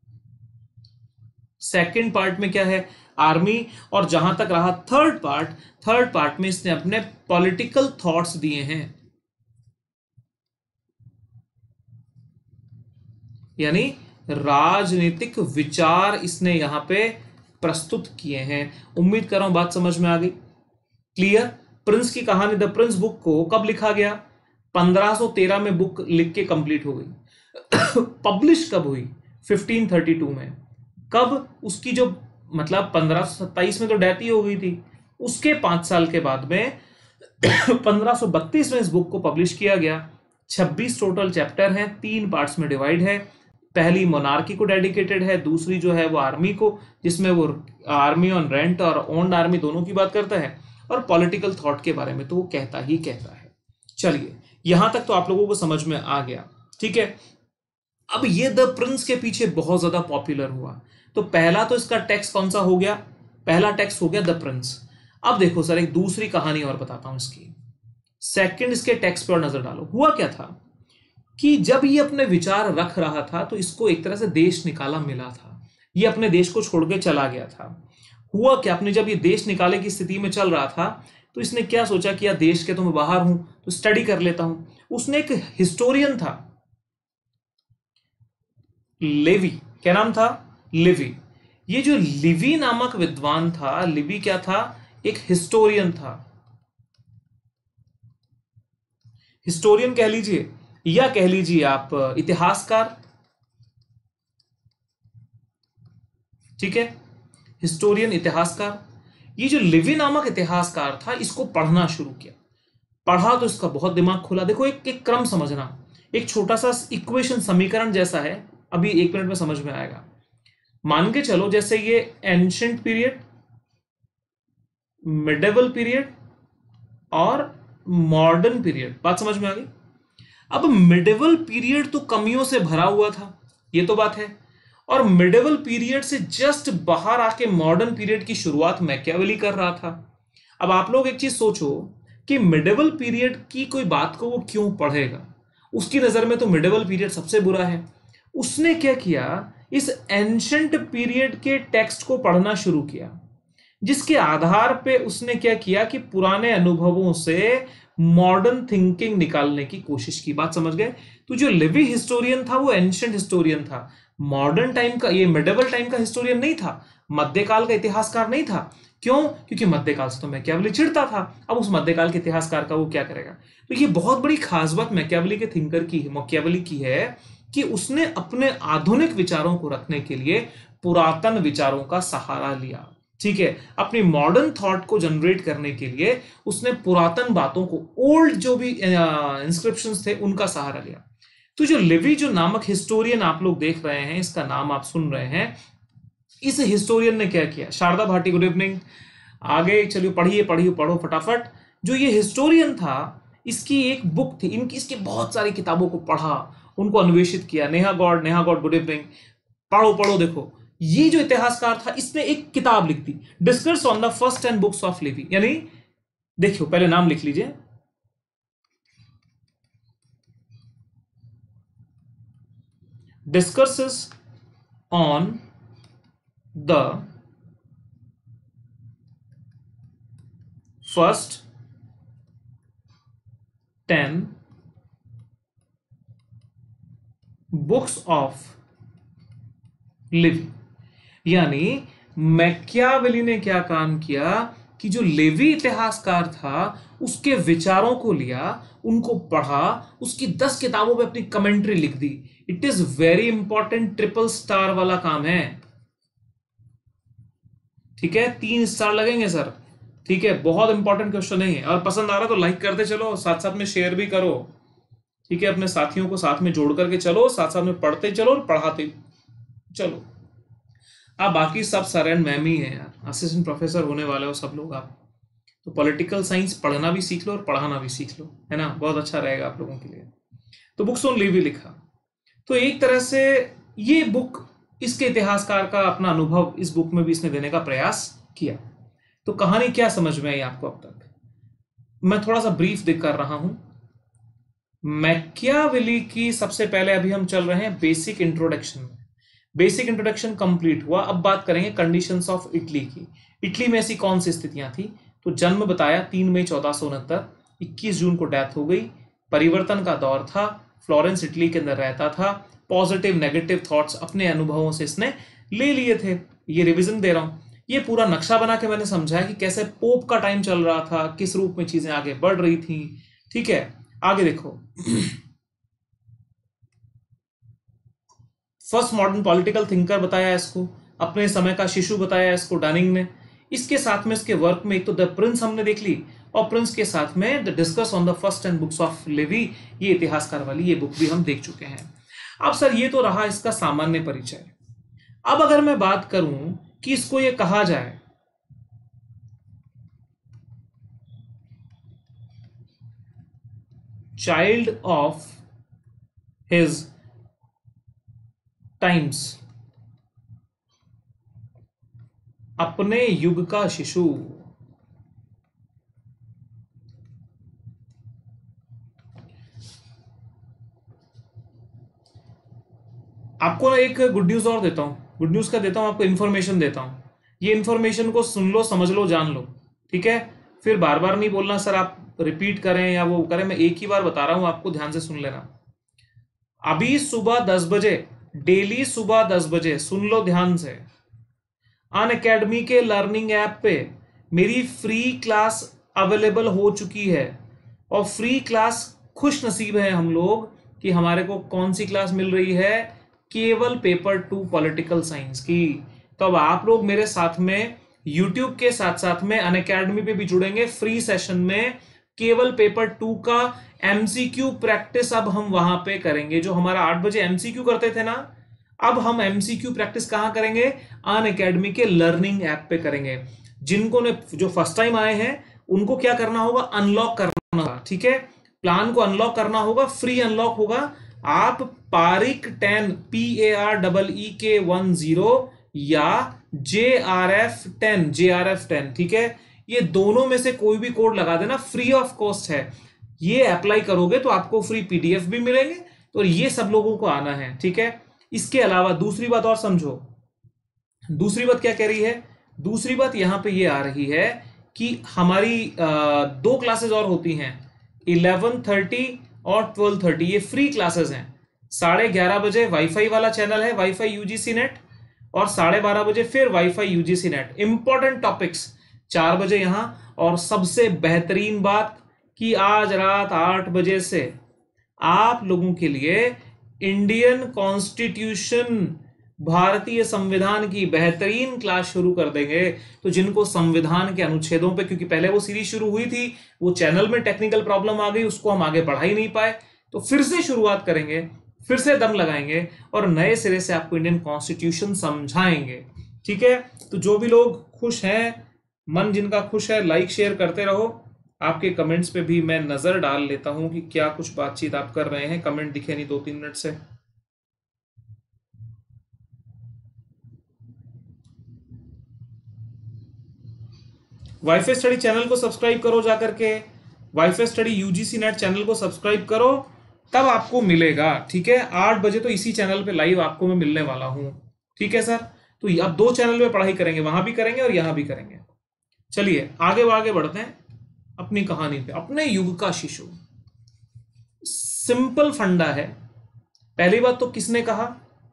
सेकंड पार्ट में क्या है? आर्मी। और जहां तक रहा थर्ड पार्ट, थर्ड पार्ट में इसने अपने पॉलिटिकल थॉट्स दिए हैं, यानी राजनीतिक विचार इसने यहां पे प्रस्तुत किए हैं। उम्मीद कर रहा हूं बात समझ में आ गई, क्लियर। प्रिंस की कहानी द प्रिंस बुक को कब लिखा गया? पंद्रह सौ तेरह में बुक लिख के कंप्लीट हो गई। पब्लिश कब हुई? पंद्रह सौ बत्तीस में। कब? उसकी जो मतलब पंद्रह सौ सत्ताईस में तो डेथ ही हो गई थी, उसके पांच साल के बाद में पंद्रह सौ बत्तीस में इस बुक को पब्लिश किया गया। छब्बीस टोटल चैप्टर हैं, तीन पार्ट्स में डिवाइड है। पहली मोनार्की को डेडिकेटेड है, दूसरी जो है वो आर्मी को, जिसमें वो आर्मी ऑन रेंट और ओन्ड आर्मी दोनों की बात करता है, और पॉलिटिकल थॉट के बारे में तो वो कहता ही कहता है। चलिए यहां तक तो आप लोगों को समझ में आ गया, ठीक है। अब ये द प्रिंस के पीछे बहुत ज्यादा पॉपुलर हुआ, तो पहला तो इसका टेक्स्ट कौन सा हो गया? पहला टेक्स्ट हो गया द प्रिंस। अब देखो सर, एक दूसरी कहानी और बताता हूं इसकी। सेकंड इसके टेक्स्ट पर नजर डालो। हुआ क्या था कि जब ये अपने विचार रख रहा था तो इसको एक तरह से देश निकाला मिला था, ये अपने देश को छोड़ के चला गया था। हुआ क्या, अपने जब ये देश निकाले की स्थिति में चल रहा था तो इसने क्या सोचा कि यार देश के तो मैं बाहर हूं, तो स्टडी कर लेता हूं। उसने एक हिस्टोरियन था लेवी, क्या नाम था? लिवी। ये जो लिवी नामक विद्वान था, लिवी क्या था? एक हिस्टोरियन था। हिस्टोरियन कह लीजिए या कह लीजिए आप इतिहासकार, ठीक है, हिस्टोरियन, इतिहासकार। ये जो लिवी नामक इतिहासकार था इसको पढ़ना शुरू किया। पढ़ा तो इसका बहुत दिमाग खुला। देखो एक एक क्रम समझना, एक छोटा सा इक्वेशन समीकरण जैसा है, अभी एक मिनट में समझ में आएगा। मान के चलो जैसे ये एंशिएंट पीरियड, मिडेवल पीरियड और मॉडर्न पीरियड, बात समझ में आ गई। अब मिडेवल पीरियड तो कमियों से भरा हुआ था, ये तो बात है, और मिडेवल पीरियड से जस्ट बाहर आके मॉडर्न पीरियड की शुरुआत मैकियावेली कर रहा था। अब आप लोग एक चीज सोचो कि मिडेवल पीरियड की कोई बात को वो क्यों पढ़ेगा। उसकी नजर में तो मिडेवल पीरियड सबसे बुरा है। उसने क्या किया, इस एंशिएंट पीरियड के टेक्स्ट को पढ़ना शुरू किया, जिसके आधार पे उसने क्या किया कि पुराने अनुभवों से मॉडर्न थिंकिंग निकालने की कोशिश की। बात समझ गए। तो जो लिवी हिस्टोरियन था वो एंशिएंट हिस्टोरियन था, मॉडर्न टाइम का, ये मिडेवल टाइम का हिस्टोरियन नहीं था, मध्यकाल का इतिहासकार नहीं था। क्यों? क्योंकि मध्यकाल से तो मैकियावेली चिढ़ता था। अब उस मध्यकाल के इतिहासकार का वो क्या करेगा। तो ये बहुत बड़ी खास बात मैकियावेली के थिंकर की, मैकियावेली की है कि उसने अपने आधुनिक विचारों को रखने के लिए पुरातन विचारों का सहारा लिया। ठीक है, अपनी मॉडर्न थॉट को जनरेट करने के लिए उसने पुरातन बातों को, ओल्ड जो भी इंस्क्रिप्शंस थे उनका सहारा लिया। तो जो लिवी जो नामक हिस्टोरियन आप लोग देख रहे हैं, इसका नाम आप सुन रहे हैं, इस हिस्टोरियन ने क्या किया। Sharda Bhati, good evening. आगे चलिए, पढ़िए पढ़िए पढ़ो फटाफट। जो ये हिस्टोरियन था, इसकी एक बुक थी, इनकी इसकी बहुत सारी किताबों को पढ़ा, उनको अन्वेषित किया। Neha Gaur, Neha Gaur good evening. पढ़ो पढ़ो। देखो ये जो इतिहासकार था इसने एक किताब लिख दी, discuss on the first ten books of Livy. यानी देखियो, पहले नाम लिख लीजिए, discusses on the first ten books of Livy. यानी मैकियावेली ने क्या काम किया कि जो लेवी इतिहासकार था उसके विचारों को लिया, उनको पढ़ा, उसकी दस किताबों पे अपनी कमेंट्री लिख दी। It is very important, triple star वाला काम है। ठीक है, तीन स्टार लगेंगे सर। ठीक है, बहुत इंपॉर्टेंट क्वेश्चन है। और पसंद आ रहा तो लाइक करते चलो, साथ साथ में शेयर भी करो। ठीक है, अपने साथियों को साथ में जोड़ करके चलो, साथ साथ में पढ़ते चलो और पढ़ाते चलो। आप बाकी सब सर एंड मैम ही है यार, असिस्टेंट प्रोफेसर होने वाले हो सब लोग आप। तो पॉलिटिकल साइंस पढ़ना भी सीख लो और पढ़ाना भी सीख लो, है ना, बहुत अच्छा रहेगा आप लोगों के लिए। तो बुक्स ऑन लिवी लिखा। तो एक तरह से ये बुक, इसके इतिहासकार का अपना अनुभव इस बुक में भी इसने देने का प्रयास किया। तो कहानी क्या समझ में आई आपको अब तक? मैं थोड़ा सा ब्रीफ दिख कर रहा हूं। मैकियावेली की सबसे पहले अभी हम चल रहे हैं बेसिक इंट्रोडक्शन में। बेसिक इंट्रोडक्शन कंप्लीट हुआ, अब बात करेंगे कंडीशंस ऑफ इटली की। इटली में ऐसी कौन सी स्थितियां थी? तो जन्म बताया तीन मई चौदह सौ उनहत्तर, इक्कीस जून को डेथ हो गई। परिवर्तन का दौर था, फ्लोरेंस इटली के अंदर रहता था। पॉजिटिव नेगेटिव थॉट्स अपने अनुभवों से इसने ले लिए थे। ये रिविजन दे रहा हूं। ये पूरा नक्शा बना के मैंने समझाया कि कैसे पोप का टाइम चल रहा था, किस रूप में चीजें आगे बढ़ रही थी। ठीक है, आगे देखो। फर्स्ट मॉडर्न पॉलिटिकल थिंकर बताया इसको, अपने समय का शिशु बताया इसको डनिंग ने। इसके साथ में इसके वर्क में एक तो द प्रिंस हमने देख ली, और प्रिंस के साथ में the discuss on the first ten books of Livy, ये इतिहासकार वाली ये बुक भी हम देख चुके हैं। अब सर ये तो रहा इसका सामान्य परिचय। अब अगर मैं बात करूं कि इसको ये कहा जाए चाइल्ड ऑफ हिज टाइम्स, अपने युग का शिशु, आपको एक गुड न्यूज और देता हूं। गुड न्यूज का देता हूं आपको, इंफॉर्मेशन देता हूं। ये इंफॉर्मेशन को सुन लो, समझ लो, जान लो। ठीक है, फिर बार बार नहीं बोलना सर आप रिपीट करें या वो करें, मैं एक ही बार बता रहा हूं आपको, ध्यान से सुन लेना। अभी सुबह दस बजे, डेली सुबह दस बजे, सुन लो ध्यान से, अनअकैडमी के लर्निंग ऐप पे मेरी फ्री क्लास अवेलेबल हो चुकी है। और फ्री क्लास, खुश नसीब है हम लोग कि हमारे को कौन सी क्लास मिल रही है, केवल पेपर टू पॉलिटिकल साइंस की। तो अब आप लोग मेरे साथ में यूट्यूब के साथ साथ में अनअकैडमी पे भी जुड़ेंगे। फ्री सेशन में केवल पेपर टू का एमसीक्यू प्रैक्टिस अब हम वहां पे करेंगे। जो हमारा आठ बजे एमसीक्यू करते थे ना, अब हम एमसीक्यू प्रैक्टिस कहां करेंगे? अनअकैडमी के लर्निंग ऐप पे करेंगे। जिनको ने जो फर्स्ट टाइम आए हैं उनको क्या करना होगा? अनलॉक करना होगा। ठीक है, प्लान को अनलॉक करना होगा, फ्री अनलॉक होगा। आप Pareek ten, P A R double E K one zero या J R F ten, J R F ten, ठीक है, ये दोनों में से कोई भी कोड लगा देना, फ्री ऑफ कॉस्ट है। ये अप्लाई करोगे तो आपको फ्री पीडीएफ भी मिलेंगे। तो ये सब लोगों को आना है, ठीक है। इसके अलावा दूसरी बात और समझो, दूसरी बात क्या कह रही है? दूसरी बात यहां पे ये आ रही है कि हमारी आ, दो क्लासेस और होती हैं, इलेवन थर्टी और ट्वेल्व थर्टी। ये फ्री क्लासेस हैं। साढ़े ग्यारह बजे वाईफाई वाला चैनल है, वाईफाई यूजीसी नेट, और साढ़े बारह बजे फिर WiFi UGC NET. Important topics चार बजे यहां। और सबसे बेहतरीन बात कि आज रात आठ बजे से आप लोगों के लिए इंडियन कॉन्स्टिट्यूशन, भारतीय संविधान की बेहतरीन क्लास शुरू कर देंगे। तो जिनको संविधान के अनुच्छेदों पे, क्योंकि पहले वो सीरीज शुरू हुई थी, वो चैनल में टेक्निकल प्रॉब्लम आ गई, उसको हम आगे बढ़ा ही नहीं पाए, तो फिर से शुरुआत करेंगे, फिर से दम लगाएंगे और नए सिरे से आपको इंडियन कॉन्स्टिट्यूशन समझाएंगे। ठीक है, तो जो भी लोग खुश हैं, मन जिनका खुश है, लाइक शेयर करते रहो। आपके कमेंट्स पे भी मैं नजर डाल लेता हूं कि क्या कुछ बातचीत आप कर रहे हैं। कमेंट दिखे नहीं दो तीन मिनट से। वाईफाई स्टडी चैनल को सब्सक्राइब करो जाकर के, WiFi study UGC NET channel को सब्सक्राइब करो, तब आपको मिलेगा। ठीक है, आठ बजे तो इसी चैनल पे लाइव आपको मैं मिलने वाला हूं। ठीक है सर, तो अब दो चैनल पे पढ़ाई करेंगे, वहां भी करेंगे और यहां भी करेंगे। चलिए आगे आगे बढ़ते हैं अपनी कहानी पे। अपने युग का शिशु, सिंपल फंडा है। पहली बात तो किसने कहा?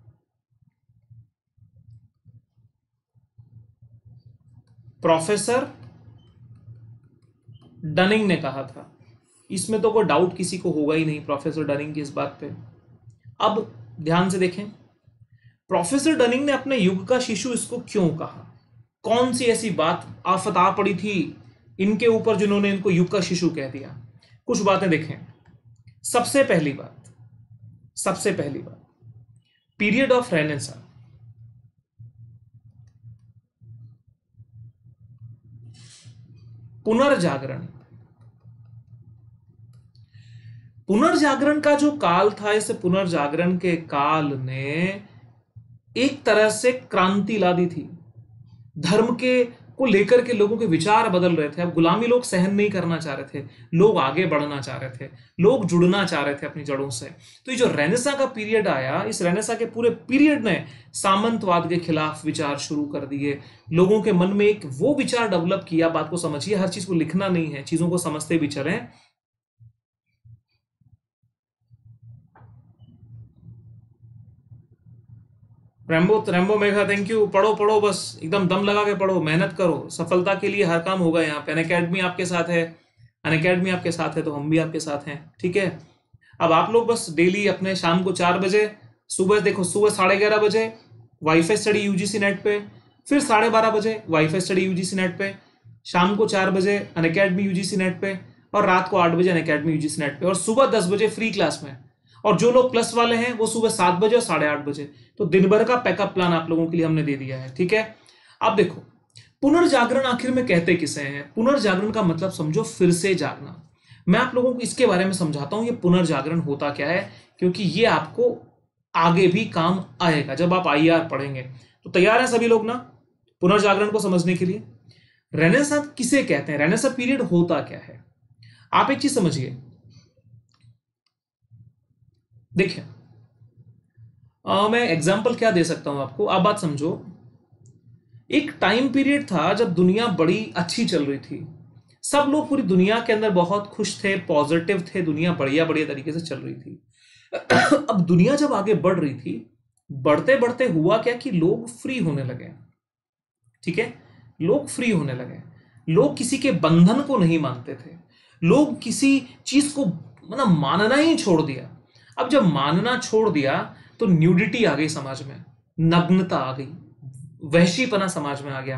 प्रोफेसर डनिंग ने कहा था। इसमें तो कोई डाउट किसी को होगा ही नहीं प्रोफेसर डनिंग की इस बात पे। अब ध्यान से देखें, प्रोफेसर डनिंग ने अपने युग का शिशु इसको क्यों कहा? कौन सी ऐसी बात आफत आ पड़ी थी इनके ऊपर जिन्होंने इनको युग का शिशु कह दिया? कुछ बातें देखें। सबसे पहली बात, सबसे पहली बात, पीरियड ऑफ रेनेसां। पुनर्जागरण, पुनर्जागरण का जो काल था, इस पुनर्जागरण के काल ने एक तरह से क्रांति ला दी थी। धर्म के को लेकर के लोगों के विचार बदल रहे थे। अब गुलामी लोग सहन नहीं करना चाह रहे थे, लोग आगे बढ़ना चाह रहे थे, लोग जुड़ना चाह रहे थे अपनी जड़ों से। तो ये जो रेनेसां का पीरियड आया, इस रेनेसां के पूरे पीरियड ने सामंतवाद के खिलाफ विचार शुरू कर दिए। लोगों के मन में एक वो विचार डेवलप किया। बात को समझिए, हर चीज को लिखना नहीं है, चीजों को समझते भी चलें। Rambo Rambo Megha, thank you. पढ़ो पढ़ो, बस एकदम दम लगा के पढ़ो, मेहनत करो। सफलता के लिए हर काम होगा यहाँ पे। अनअकैडमी आपके साथ है, अनअकैडमी आपके साथ है तो हम भी आपके साथ हैं। ठीक है, अब आप लोग बस डेली अपने शाम को चार बजे, सुबह देखो सुबह साढ़े ग्यारह बजे वाईफाई स्टडी यूजीसी नेट पे, फिर साढ़े बारह बजे वाईफाई स्टडी यूजीसी नेट पे, शाम को चार बजे अनअकैडमी यूजीसी नेट पे, और रात को आठ बजे अनअकैडमी यूजीसी नेट पे, और सुबह दस बजे फ्री क्लास में। और जो लोग प्लस वाले हैं वो सुबह सात बजे और साढ़े आठ बजे। तो दिन भर का पैकअप प्लान आप लोगों के लिए हमने दे दिया है। ठीक है, अब देखो पुनर्जागरण आखिर में कहते किसे हैं? पुनर्जागरण का मतलब समझो फिर से जागना। मैं आप लोगों को इसके बारे में समझाता हूं, ये पुनर्जागरण होता क्या है, क्योंकि ये आपको आगे भी काम आएगा जब आप आई आर पढ़ेंगे। तो तैयार हैं सभी लोग ना पुनर्जागरण को समझने के लिए? रेनेसां किसे कहते हैं? रेनेसां पीरियड होता क्या है? आप एक चीज समझिए, देखिए आ, मैं एग्जाम्पल क्या दे सकता हूं आपको, आप बात समझो। एक टाइम पीरियड था जब दुनिया बड़ी अच्छी चल रही थी, सब लोग पूरी दुनिया के अंदर बहुत खुश थे, पॉजिटिव थे, दुनिया बढ़िया बढ़िया तरीके से चल रही थी। अब दुनिया जब आगे बढ़ रही थी, बढ़ते बढ़ते हुआ क्या कि लोग फ्री होने लगे। ठीक है, लोग फ्री होने लगे, लोग किसी के बंधन को नहीं मानते थे, लोग किसी चीज को मतलब मानना ही छोड़ दिया। अब जब मानना छोड़ दिया तो न्यूडिटी आ गई समाज में, नग्नता आ गई, वहशीपना समाज में आ गया।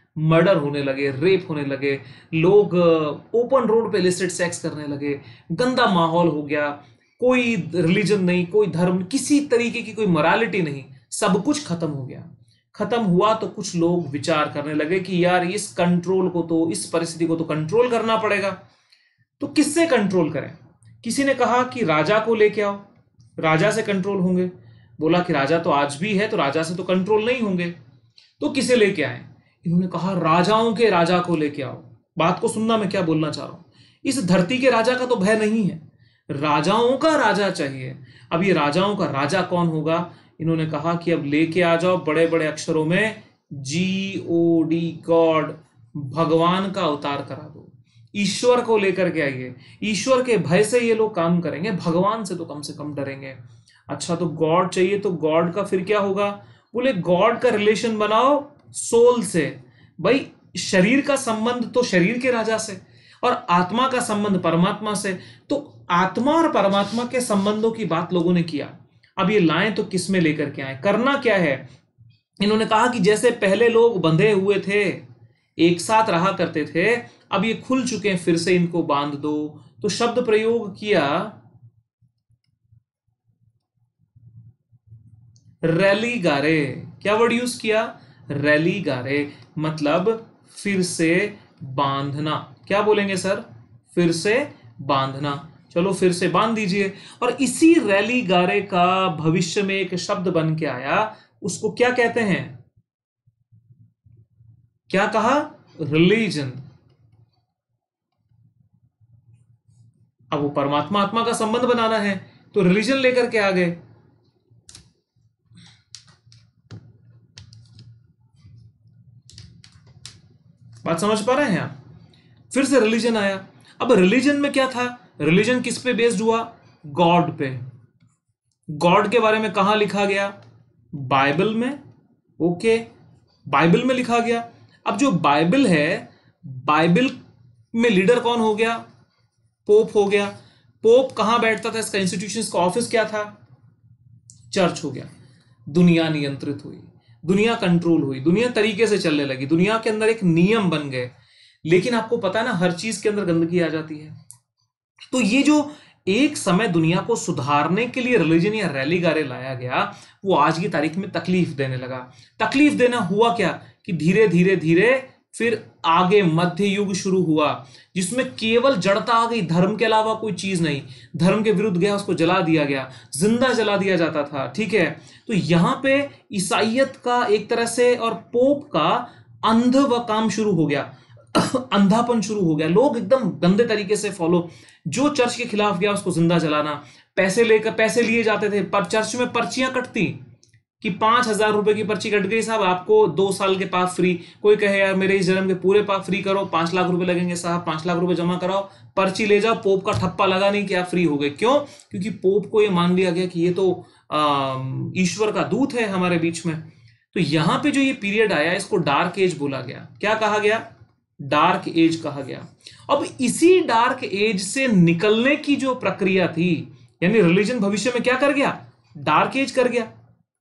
मर्डर होने लगे, रेप होने लगे, लोग ओपन रोड पे इलिसिट सेक्स करने लगे, गंदा माहौल हो गया, कोई रिलीजन नहीं, कोई धर्म, किसी तरीके की कोई मोरालिटी नहीं, सब कुछ खत्म हो गया। खत्म हुआ तो कुछ लोग विचार करने लगे कि यार इस कंट्रोल को तो, इस परिस्थिति को तो कंट्रोल करना पड़ेगा। तो किससे कंट्रोल करें? किसी ने कहा कि राजा को लेके आओ, राजा से कंट्रोल होंगे। बोला कि राजा तो आज भी है, तो राजा से तो कंट्रोल नहीं होंगे, तो किसे लेके आए? इन्होंने कहा राजाओं के राजा को लेके आओ। बात को सुनना, मैं क्या बोलना चाह रहा हूं। इस धरती के राजा का तो भय नहीं है, राजाओं का राजा चाहिए। अब ये राजाओं का राजा कौन होगा? इन्होंने कहा कि अब लेके आ जाओ बड़े बड़े अक्षरों में जी ओ डी, गॉड, भगवान का अवतार करा दो, ईश्वर को लेकर के आइए। ईश्वर के भय से ये लोग काम करेंगे, भगवान से तो कम से कम डरेंगे। अच्छा, तो गॉड चाहिए, तो गॉड का फिर क्या होगा? बोले गॉड का रिलेशन बनाओ सोल से। भाई शरीर का संबंध तो शरीर के राजा से, और आत्मा का संबंध परमात्मा से। तो आत्मा और परमात्मा के संबंधों की बात लोगों ने किया। अब ये लाएं तो किस में लेकर के आए? करना क्या है? इन्होंने कहा कि जैसे पहले लोग बंधे हुए थे, एक साथ रहा करते थे, अब ये खुल चुके हैं, फिर से इनको बांध दो। तो शब्द प्रयोग किया रैली गारे। क्या वर्ड यूज किया? रैली गारे, मतलब फिर से बांधना। क्या बोलेंगे सर? फिर से बांधना। चलो फिर से बांध दीजिए। और इसी रैली गारे का भविष्य में एक शब्द बन के आया, उसको क्या कहते हैं? क्या कहा? रिलीजन। अब वो परमात्मा आत्मा का संबंध बनाना है, तो रिलीजन लेकर के आ गए। बात समझ पा रहे हैं आप? फिर से रिलीजन आया। अब रिलीजन में क्या था? रिलीजन किस पे बेस्ड हुआ? गॉड पे। गॉड के बारे में कहां लिखा गया? बाइबल में। ओके, बाइबल में लिखा गया। अब जो बाइबल है, बाइबल में लीडर कौन हो गया? पोप हो गया। पोप कहां बैठता था? इसका इंस्टीट्यूशन का ऑफिस क्या था? चर्च हो गया। दुनिया नियंत्रित हुई, दुनिया कंट्रोल हुई, दुनिया तरीके से चलने लगी, दुनिया के अंदर एक नियम बन गए। लेकिन आपको पता है ना, हर चीज के अंदर गंदगी आ जाती है। तो ये जो एक समय दुनिया को सुधारने के लिए रिलीजन या रैली गारे लाया गया, वो आज की तारीख में तकलीफ देने लगा। तकलीफ देना हुआ क्या कि धीरे धीरे धीरे फिर आगे मध्य युग शुरू हुआ, जिसमें केवल जड़ता आ गई, धर्म के अलावा कोई चीज नहीं। धर्म के विरुद्ध गया, उसको जला दिया गया, जिंदा जला दिया जाता था। ठीक है, तो यहां पे ईसाइयत का एक तरह से और पोप का अंध व काम शुरू हो गया, अंधापन शुरू हो गया। लोग एकदम गंदे तरीके से फॉलो, जो चर्च के खिलाफ गया उसको जिंदा जलाना, पैसे लेकर, पैसे लिए जाते थे, पर चर्च में पर्चियां कटती कि पांच हजार रुपए की पर्ची कट गई साहब, आपको दो साल के पाप फ्री। कोई कहे यार मेरे इस जन्म के पूरे पाप फ्री करो, पांच लाख रुपए लगेंगे साहब, पांच लाख रुपए जमा कराओ, पर्ची ले जाओ। पोप का ठप्पा लगा नहीं कि आप फ्री हो गए। क्यों? क्योंकि पोप को यह मान लिया गया कि ये तो ईश्वर का दूत है हमारे बीच में। तो यहां पे जो ये पीरियड आया, इसको डार्क एज बोला गया। क्या कहा गया? डार्क एज कहा गया। अब इसी डार्क एज से निकलने की जो प्रक्रिया थी, यानी रिलीजन भविष्य में क्या कर गया? डार्क एज कर गया।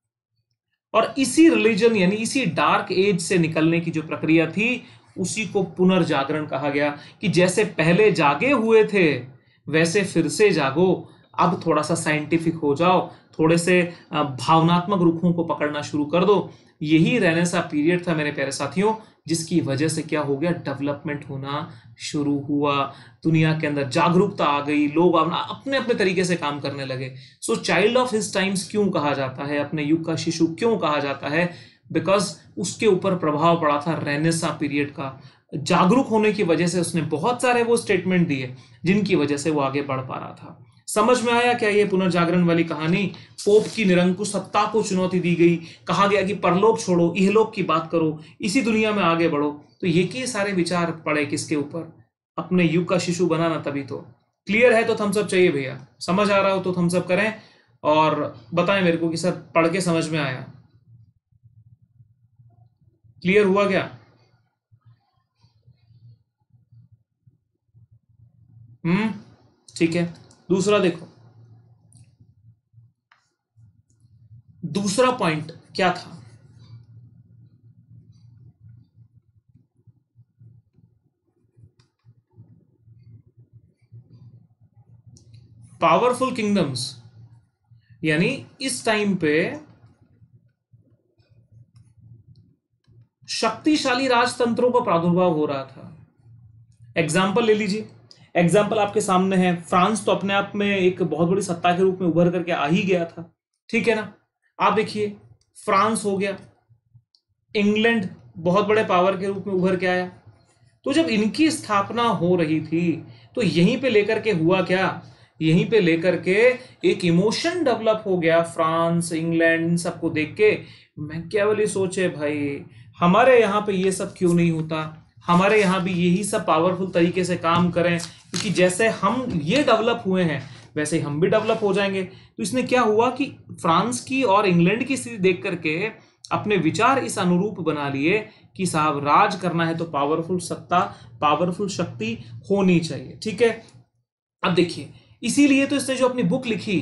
और इसी रिलीजन यानी इसी डार्क एज से निकलने की जो प्रक्रिया थी, उसी को पुनर्जागरण कहा गया। कि जैसे पहले जागे हुए थे, वैसे फिर से जागो। अब थोड़ा सा साइंटिफिक हो जाओ, थोड़े से भावनात्मक रुखों को पकड़ना शुरू कर दो। यही रेनेसा पीरियड था मेरे प्यारे साथियों, जिसकी वजह से क्या हो गया? डेवलपमेंट होना शुरू हुआ, दुनिया के अंदर जागरूकता आ गई, लोग अपने अपने तरीके से काम करने लगे। So child of his times क्यों कहा जाता है? अपने युग का शिशु क्यों कहा जाता है? बिकॉज उसके ऊपर प्रभाव पड़ा था रेनेसा पीरियड का। जागरूक होने की वजह से उसने बहुत सारे वो स्टेटमेंट दिए, जिनकी वजह से वो आगे बढ़ पा रहा था। समझ में आया क्या ये पुनर्जागरण वाली कहानी? पोप की निरंकुश सत्ता को चुनौती दी गई, कहा गया कि परलोक छोड़ो, इहलोक की बात करो, इसी दुनिया में आगे बढ़ो। तो ये के सारे विचार पड़े किसके ऊपर? अपने युग का शिशु बनाना। तभी तो क्लियर है तो थम्स अप चाहिए भैया। समझ आ रहा हो तो थम्स अप करें और बताएं मेरे को कि सर पढ़ के समझ में आया। क्लियर हुआ क्या? हम्म, ठीक है। दूसरा देखो, दूसरा पॉइंट क्या था? पावरफुल किंगडम्स, यानी इस टाइम पे शक्तिशाली राजतंत्रों का प्रादुर्भाव हो रहा था। एग्जाम्पल ले लीजिए, एग्जाम्पल आपके सामने है। फ्रांस तो अपने आप में एक बहुत बड़ी सत्ता के रूप में उभर करके आ ही गया था, ठीक है ना। आप देखिए, फ्रांस हो गया, इंग्लैंड बहुत बड़े पावर के रूप में उभर के आया। तो जब इनकी स्थापना हो रही थी तो यहीं पे लेकर के हुआ क्या, यहीं पे लेकर के एक इमोशन डेवलप हो गया। फ्रांस, इंग्लैंड, इन सबको देख के मैकियावेली सोचे, भाई हमारे यहाँ पे ये सब क्यों नहीं होता, हमारे यहाँ भी यही सब पावरफुल तरीके से काम करें, क्योंकि जैसे हम ये डेवलप हुए हैं वैसे ही हम भी डेवलप हो जाएंगे। तो इसने क्या हुआ कि फ्रांस की और इंग्लैंड की स्थिति देख करके अपने विचार इस अनुरूप बना लिए कि साहब राज करना है तो पावरफुल सत्ता, पावरफुल शक्ति होनी चाहिए, ठीक है। अब देखिए, इसीलिए तो इसने जो अपनी बुक लिखी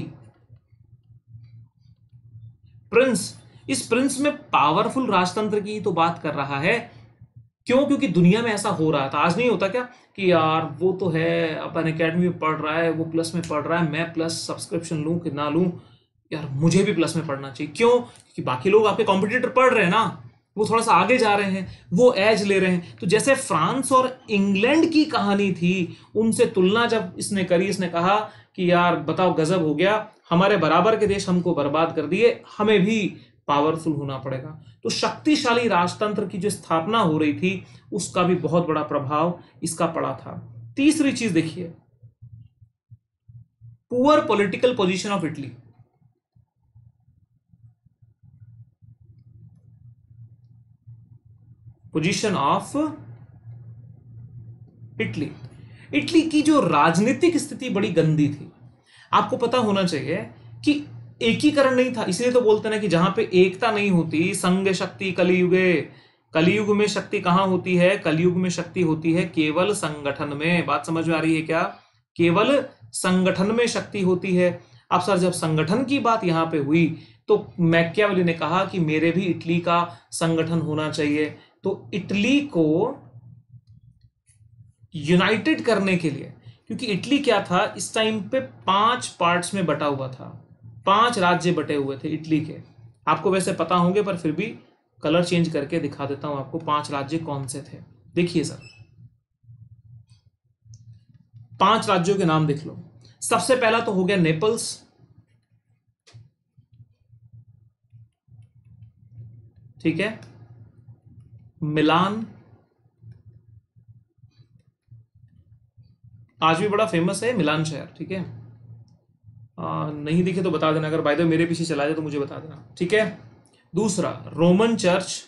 प्रिंस, इस प्रिंस में पावरफुल राजतंत्र की तो बात कर रहा है। क्यों? क्योंकि दुनिया में ऐसा हो रहा था। आज नहीं होता क्या कि यार वो तो है अपन एकेडमी में पढ़ रहा है, वो प्लस में पढ़ रहा है, मैं प्लस सब्सक्रिप्शन लूं कि ना लूं, यार मुझे भी प्लस में पढ़ना चाहिए। क्यों? क्योंकि बाकी लोग आपके कॉम्पिटिटर पढ़ रहे हैं ना, वो थोड़ा सा आगे जा रहे हैं, वो एज ले रहे हैं। तो जैसे फ्रांस और इंग्लैंड की कहानी थी, उनसे तुलना जब इसने करी, इसने कहा कि यार बताओ गजब हो गया, हमारे बराबर के देश हमको बर्बाद कर दिए, हमें भी पावरफुल होना पड़ेगा। तो शक्तिशाली राजतंत्र की जो स्थापना हो रही थी उसका भी बहुत बड़ा प्रभाव इसका पड़ा था। तीसरी चीज देखिए, poor political position of Italy. Position of Italy, Italy की जो राजनीतिक स्थिति बड़ी गंदी थी। आपको पता होना चाहिए कि एकीकरण नहीं था, इसलिए तो बोलते ना कि जहां पे एकता नहीं होती, संग शक्ति कलियुगे। कलियुग में शक्ति कहां होती है? कलियुग में शक्ति होती है केवल संगठन में। बात समझ में आ रही है क्या? केवल संगठन में शक्ति होती है। अब सर जब संगठन की बात यहां पे हुई तो मैकियावेली ने कहा कि मेरे भी इटली का संगठन होना चाहिए। तो इटली को यूनाइटेड करने के लिए, क्योंकि इटली क्या था इस टाइम पे, पांच पार्ट्स में बटा हुआ था, पांच राज्य बटे हुए थे इटली के। आपको वैसे पता होंगे पर फिर भी कलर चेंज करके दिखा देता हूं आपको पांच राज्य कौन से थे। देखिए सर, पांच राज्यों के नाम देख लो। सबसे पहला तो हो गया नेपल्स, ठीक है, मिलान, आज भी बड़ा फेमस है मिलान शहर, ठीक है। आ, नहीं दिखे तो बता देना, अगर बाय द वे मेरे पीछे चला जाए तो मुझे बता देना, ठीक है। दूसरा रोमन चर्च,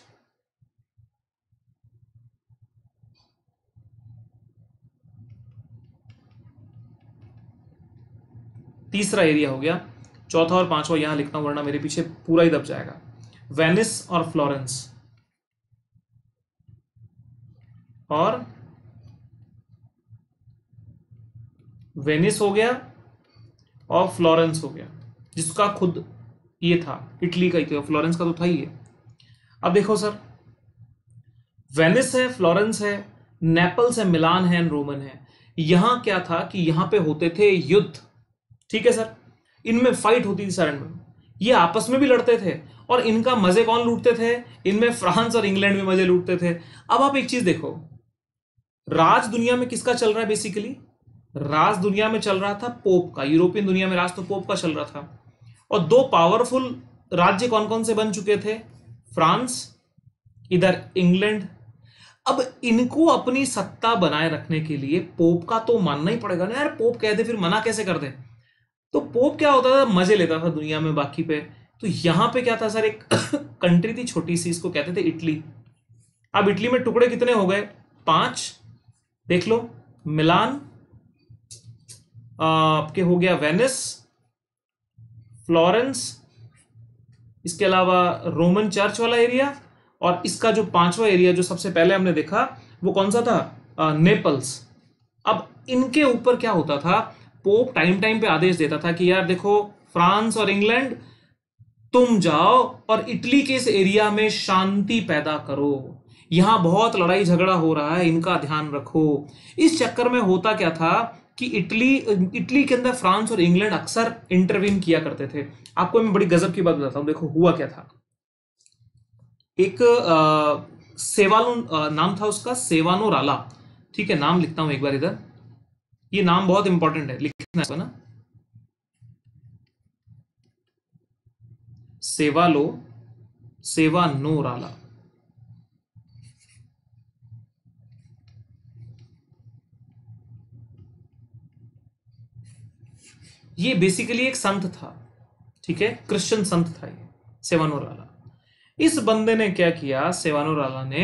तीसरा एरिया हो गया। चौथा और पांचवा यहां लिखता हूं वरना मेरे पीछे पूरा ही दब जाएगा। वेनिस और फ्लोरेंस, और वेनिस हो गया और फ्लोरेंस हो गया, जिसका खुद ये था इटली का ही था, फ्लोरेंस का तो था ही है। अब देखो सर, वेनिस है, फ्लोरेंस है, नेपल्स है, मिलान है, रोमन है। यहां क्या था कि यहां पे होते थे युद्ध, ठीक है सर। इनमें फाइट होती थी सर, में ये आपस में भी लड़ते थे, और इनका मजे कौन लूटते थे? इनमें फ्रांस और इंग्लैंड में मजे लूटते थे। अब आप एक चीज देखो, राज दुनिया में किसका चल रहा है? बेसिकली राज दुनिया में चल रहा था पोप का। यूरोपियन दुनिया में राज तो पोप का चल रहा था। और दो पावरफुल राज्य कौन कौन से बन चुके थे? फ्रांस, इधर इंग्लैंड। अब इनको अपनी सत्ता बनाए रखने के लिए पोप का तो मानना ही पड़ेगा ना यार। पोप कह दे फिर मना कैसे कर दे? तो पोप क्या होता था, मजे लेता था दुनिया में बाकी पे। तो यहां पे क्या था सर, एक कंट्री थी छोटी सी, इसको कहते थे इटली। अब इटली में टुकड़े कितने हो गए? पांच। देख लो, मिलान आपके हो गया, वेनिस, फ्लोरेंस, इसके अलावा रोमन चर्च वाला एरिया, और इसका जो पांचवा एरिया जो सबसे पहले हमने देखा वो कौन सा था? आ, नेपल्स। अब इनके ऊपर क्या होता था, पोप टाइम टाइम पे आदेश देता था कि यार देखो फ्रांस और इंग्लैंड तुम जाओ और इटली के इस एरिया में शांति पैदा करो, यहां बहुत लड़ाई झगड़ा हो रहा है, इनका ध्यान रखो। इस चक्कर में होता क्या था कि इटली इटली के अंदर फ्रांस और इंग्लैंड अक्सर इंटरवीन किया करते थे। आपको मैं बड़ी गजब की बात बताता हूं, देखो हुआ क्या था। एक आ, सेवानो आ, नाम था उसका, सेवानो राला। ठीक है, नाम लिखता हूं एक बार इधर, ये नाम बहुत इंपॉर्टेंट है, लिखना है ना। सेवालो सेवानो राला। ये बेसिकली एक संत था, ठीक है, क्रिश्चियन संत था ये सेवानोराला। इस बंदे ने क्या किया, सेवानोराला ने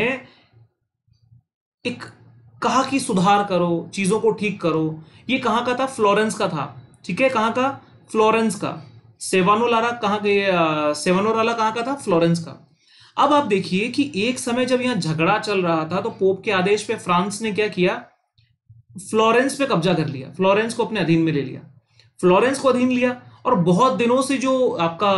एक कहा कि सुधार करो, चीजों को ठीक करो। ये कहां का था, फ्लोरेंस का था, ठीक है, कहां का, फ्लोरेंस का। सेवानोराला कहां के, सेवानोराला कहां का था, फ्लोरेंस का। अब आप देखिए कि एक समय जब यहां झगड़ा चल रहा था तो पोप के आदेश पे फ्रांस ने क्या किया, फ्लोरेंस पे कब्जा कर लिया, फ्लोरेंस को अपने अधीन में ले लिया, फ्लोरेंस को अधीन लिया। और बहुत दिनों से जो आपका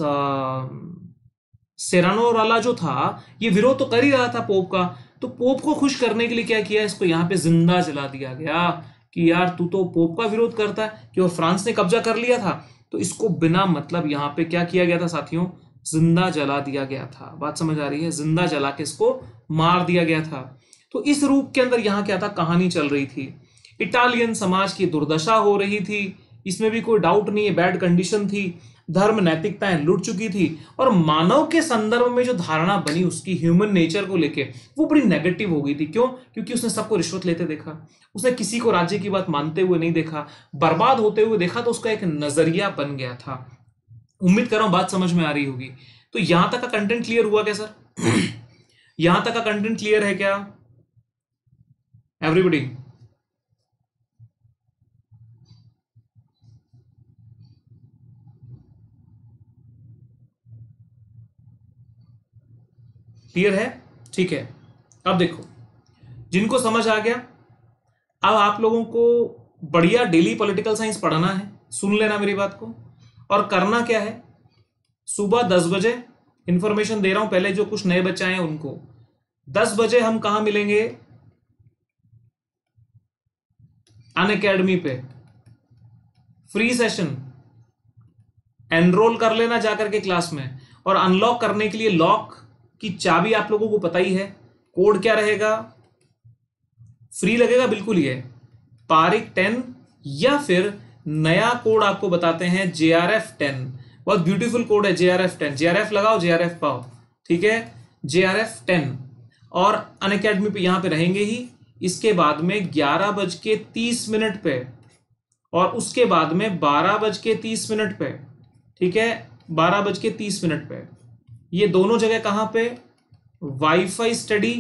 सेरानोराला जो था, ये विरोध तो कर ही रहा था पोप का। तो पोप को खुश करने के लिए क्या किया, इसको यहां पे जिंदा जला दिया गया कि यार तू तो पोप का विरोध करता है, कि वो फ्रांस ने कब्जा कर लिया था, तो इसको बिना मतलब यहां पे क्या किया गया था साथियों, जिंदा जला दिया गया था। बात समझ आ रही है, जिंदा जला के इसको मार दिया गया था। तो इस रूप के अंदर यहां क्या था, कहानी चल रही थी, इटालियन समाज की दुर्दशा हो रही थी, इसमें भी कोई डाउट नहीं है, बैड कंडीशन थी, धर्म नैतिकताएं लुट चुकी थी, और मानव के संदर्भ में जो धारणा बनी उसकी ह्यूमन नेचर को लेके, वो बड़ी नेगेटिव हो गई थी। क्यों, क्योंकि उसने सबको रिश्वत लेते देखा, उसने किसी को राज्य की बात मानते हुए नहीं देखा, बर्बाद होते हुए देखा, तो उसका एक नजरिया बन गया था। उम्मीद कर रहा हूं बात समझ में आ रही होगी। तो यहां तक का कंटेंट क्लियर हुआ क्या सर? यहां तक का कंटेंट क्लियर है क्या एवरीबॉडी? क्लियर है, ठीक है। अब देखो, जिनको समझ आ गया, अब आप लोगों को बढ़िया डेली पॉलिटिकल साइंस पढ़ना है, सुन लेना मेरी बात को। और करना क्या है, सुबह दस बजे इंफॉर्मेशन दे रहा हूं, पहले जो कुछ नए बच्चे आए हैं उनको, दस बजे हम कहां मिलेंगे, अनअकैडमी पे, फ्री सेशन, एनरोल कर लेना जाकर के क्लास में। और अनलॉक करने के लिए लॉक की चाबी आप लोगों को पता ही है, कोड क्या रहेगा, फ्री लगेगा बिल्कुल, ही है पारिक टेन, या फिर नया कोड आपको बताते हैं जे आर एफ टेन। बहुत ब्यूटीफुल कोड है J R F ten, J R F लगाओ, जे आर एफ पाओ, ठीक है, जे आर एफ टेन। और अनअकैडमी पे यहां पे रहेंगे ही। इसके बाद में ग्यारह बज के तीस मिनट पे, और उसके बाद में बारह बज के तीस मिनट पे, ठीक है, बारह बज के तीस मिनट पे, ये दोनों जगह कहां पे, WiFi study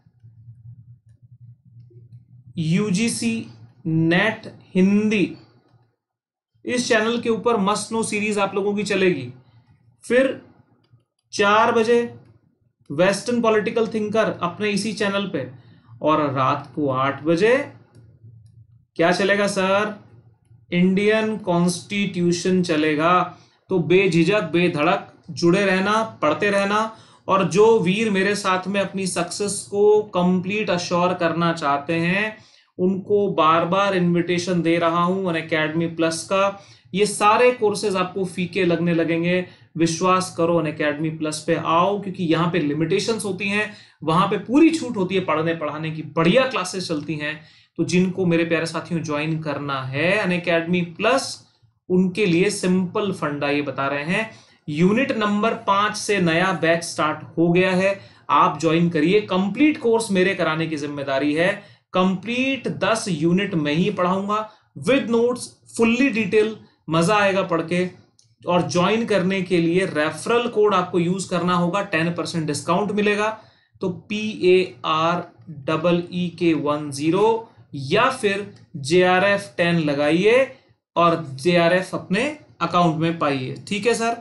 UGC NET Hindi, इस चैनल के ऊपर मस्ट नो सीरीज आप लोगों की चलेगी। फिर चार बजे वेस्टर्न पॉलिटिकल थिंकर अपने इसी चैनल पे, और रात को आठ बजे क्या चलेगा सर, इंडियन कॉन्स्टिट्यूशन चलेगा। तो बेझिझक बेधड़क जुड़े रहना, पढ़ते रहना। और जो वीर मेरे साथ में अपनी सक्सेस को कंप्लीट अश्योर करना चाहते हैं, उनको बार बार इनविटेशन दे रहा हूं अनअकैडमी प्लस का। ये सारे कोर्सेज आपको फीके लगने लगेंगे, विश्वास करो, अनअकैडमी प्लस पे आओ, क्योंकि यहाँ पे लिमिटेशंस होती हैं, वहां पे पूरी छूट होती है, पढ़ने पढ़ाने की बढ़िया क्लासेस चलती हैं। तो जिनको मेरे प्यारे साथियों ज्वाइन करना है अनअकैडमी प्लस, उनके लिए सिंपल फंडा ये बता रहे हैं। यूनिट नंबर पांच से नया बैच स्टार्ट हो गया है, आप ज्वाइन करिए। कंप्लीट कोर्स मेरे कराने की जिम्मेदारी है, कंप्लीट दस यूनिट में ही पढ़ाऊंगा विद नोट्स, फुल्ली डिटेल, मजा आएगा पढ़ के। और ज्वाइन करने के लिए रेफरल कोड आपको यूज करना होगा, टेन परसेंट डिस्काउंट मिलेगा। तो P A R double E K one zero या फिर जे आर एफ टेन लगाइए और जे आर एफ अपने अकाउंट में पाइए, ठीक है सर,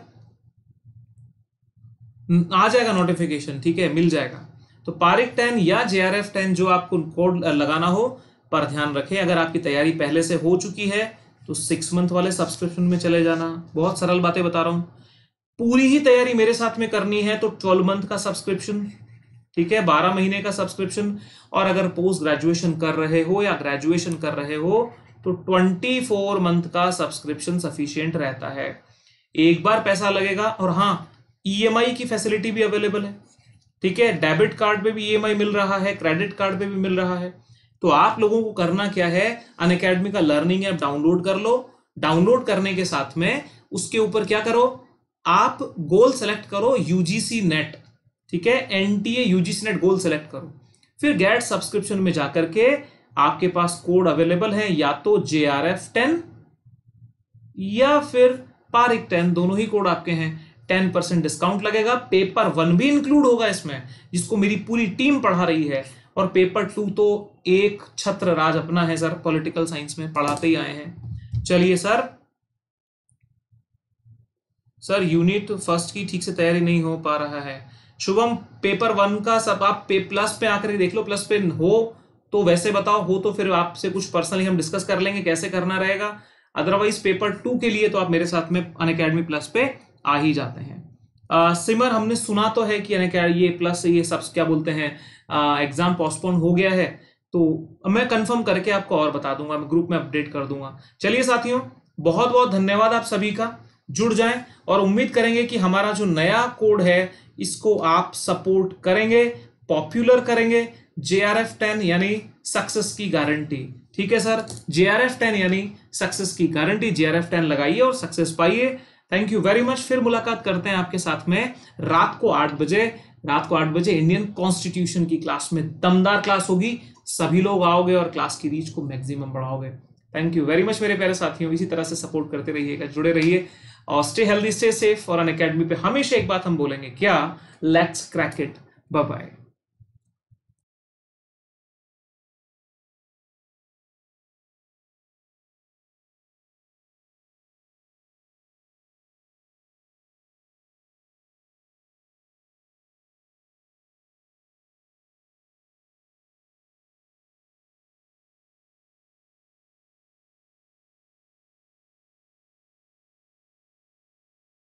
आ जाएगा नोटिफिकेशन, ठीक है, मिल जाएगा। तो पारिक टेन या जे आर एफ टेन जो आपको कोड लगाना हो, पर ध्यान रखें अगर आपकी तैयारी पहले से हो चुकी है तो सिक्स मंथ वाले सब्सक्रिप्शन में चले जाना। बहुत सरल बातें बता रहा हूं, पूरी ही तैयारी मेरे साथ में करनी है तो ट्वेल्व मंथ का सब्सक्रिप्शन, ठीक है, बारह महीने का सब्सक्रिप्शन। और अगर पोस्ट ग्रेजुएशन कर रहे हो या ग्रेजुएशन कर रहे हो तो ट्वेंटी फोर मंथ का सब्सक्रिप्शन सफिशियंट रहता है। एक बार पैसा लगेगा, और हाँ, ईएमआई की फैसिलिटी भी अवेलेबल है, ठीक है। डेबिट कार्ड पे भी ईएमआई मिल रहा है, क्रेडिट कार्ड पे भी मिल रहा है। तो आप लोगों को करना क्या है, अनअकैडमी का लर्निंग ऐप डाउनलोड कर लो। डाउनलोड करने के साथ में उसके ऊपर क्या करो, आप गोल सेलेक्ट करो यूजीसी नेट, ठीक है, NTA UGC NET goal select करो। फिर गेट सब्सक्रिप्शन में जाकर के आपके पास कोड अवेलेबल है, या तो जे आर एफ टेन या फिर पारिक टेन, दोनों ही कोड आपके हैं। टेन परसेंट डिस्काउंट लगेगा। पेपर वन भी इंक्लूड होगा इसमें, जिसको मेरी पूरी टीम पढ़ा रही है। और पेपर टू तो एक छत्र राज अपना है सर, पॉलिटिकल साइंस में पढ़ाते ही आए हैं। चलिए सर, सर यूनिट फर्स्ट की ठीक से तैयारी नहीं हो पा रहा है। शुभम, पेपर वन का सब आप पे प्लस पे आकर देख लो, प्लस पे हो तो वैसे बताओ, हो तो फिर आपसे कुछ पर्सनली हम डिस्कस कर लेंगे कैसे करना रहेगा। अदरवाइज पेपर टू के लिए तो आप मेरे साथ में अनअकैडमी प्लस पे आ ही जाते हैं। आ, सिमर, हमने सुना तो है कि अनअकैडमी ये प्लस ये सब क्या बोलते हैं, एग्जाम पोस्टपोन हो गया है, तो मैं कंफर्म करके आपको और बता दूंगा, मैं ग्रुप में अपडेट कर दूंगा। चलिए साथियों, बहुत बहुत धन्यवाद आप सभी का, जुड़ जाएं और उम्मीद करेंगे कि हमारा जो नया कोड है इसको आप सपोर्ट करेंगे, पॉपुलर करेंगे। जे आर एफ टेन यानी सक्सेस की गारंटी, ठीक है sir, J R F ten यानी सक्सेस की guarantee. J R F ten लगाइए और सक्सेस पाइए। Thank you very much. फिर मुलाकात करते हैं आपके साथ में रात को आठ बजे रात को आठ बजे इंडियन कॉन्स्टिट्यूशन की क्लास में। दमदार क्लास होगी, सभी लोग आओगे और क्लास की रीच को मैक्सिमम बढ़ाओगे। थैंक यू वेरी मच मेरे प्यारे साथियों, इसी तरह से सपोर्ट करते रहिएगा, जुड़े रहिए और स्टे हेल्दी, स्टे सेफ। और अनअकैडमी पे हमेशा एक बात हम बोलेंगे, क्या, let's crack it. Bye bye.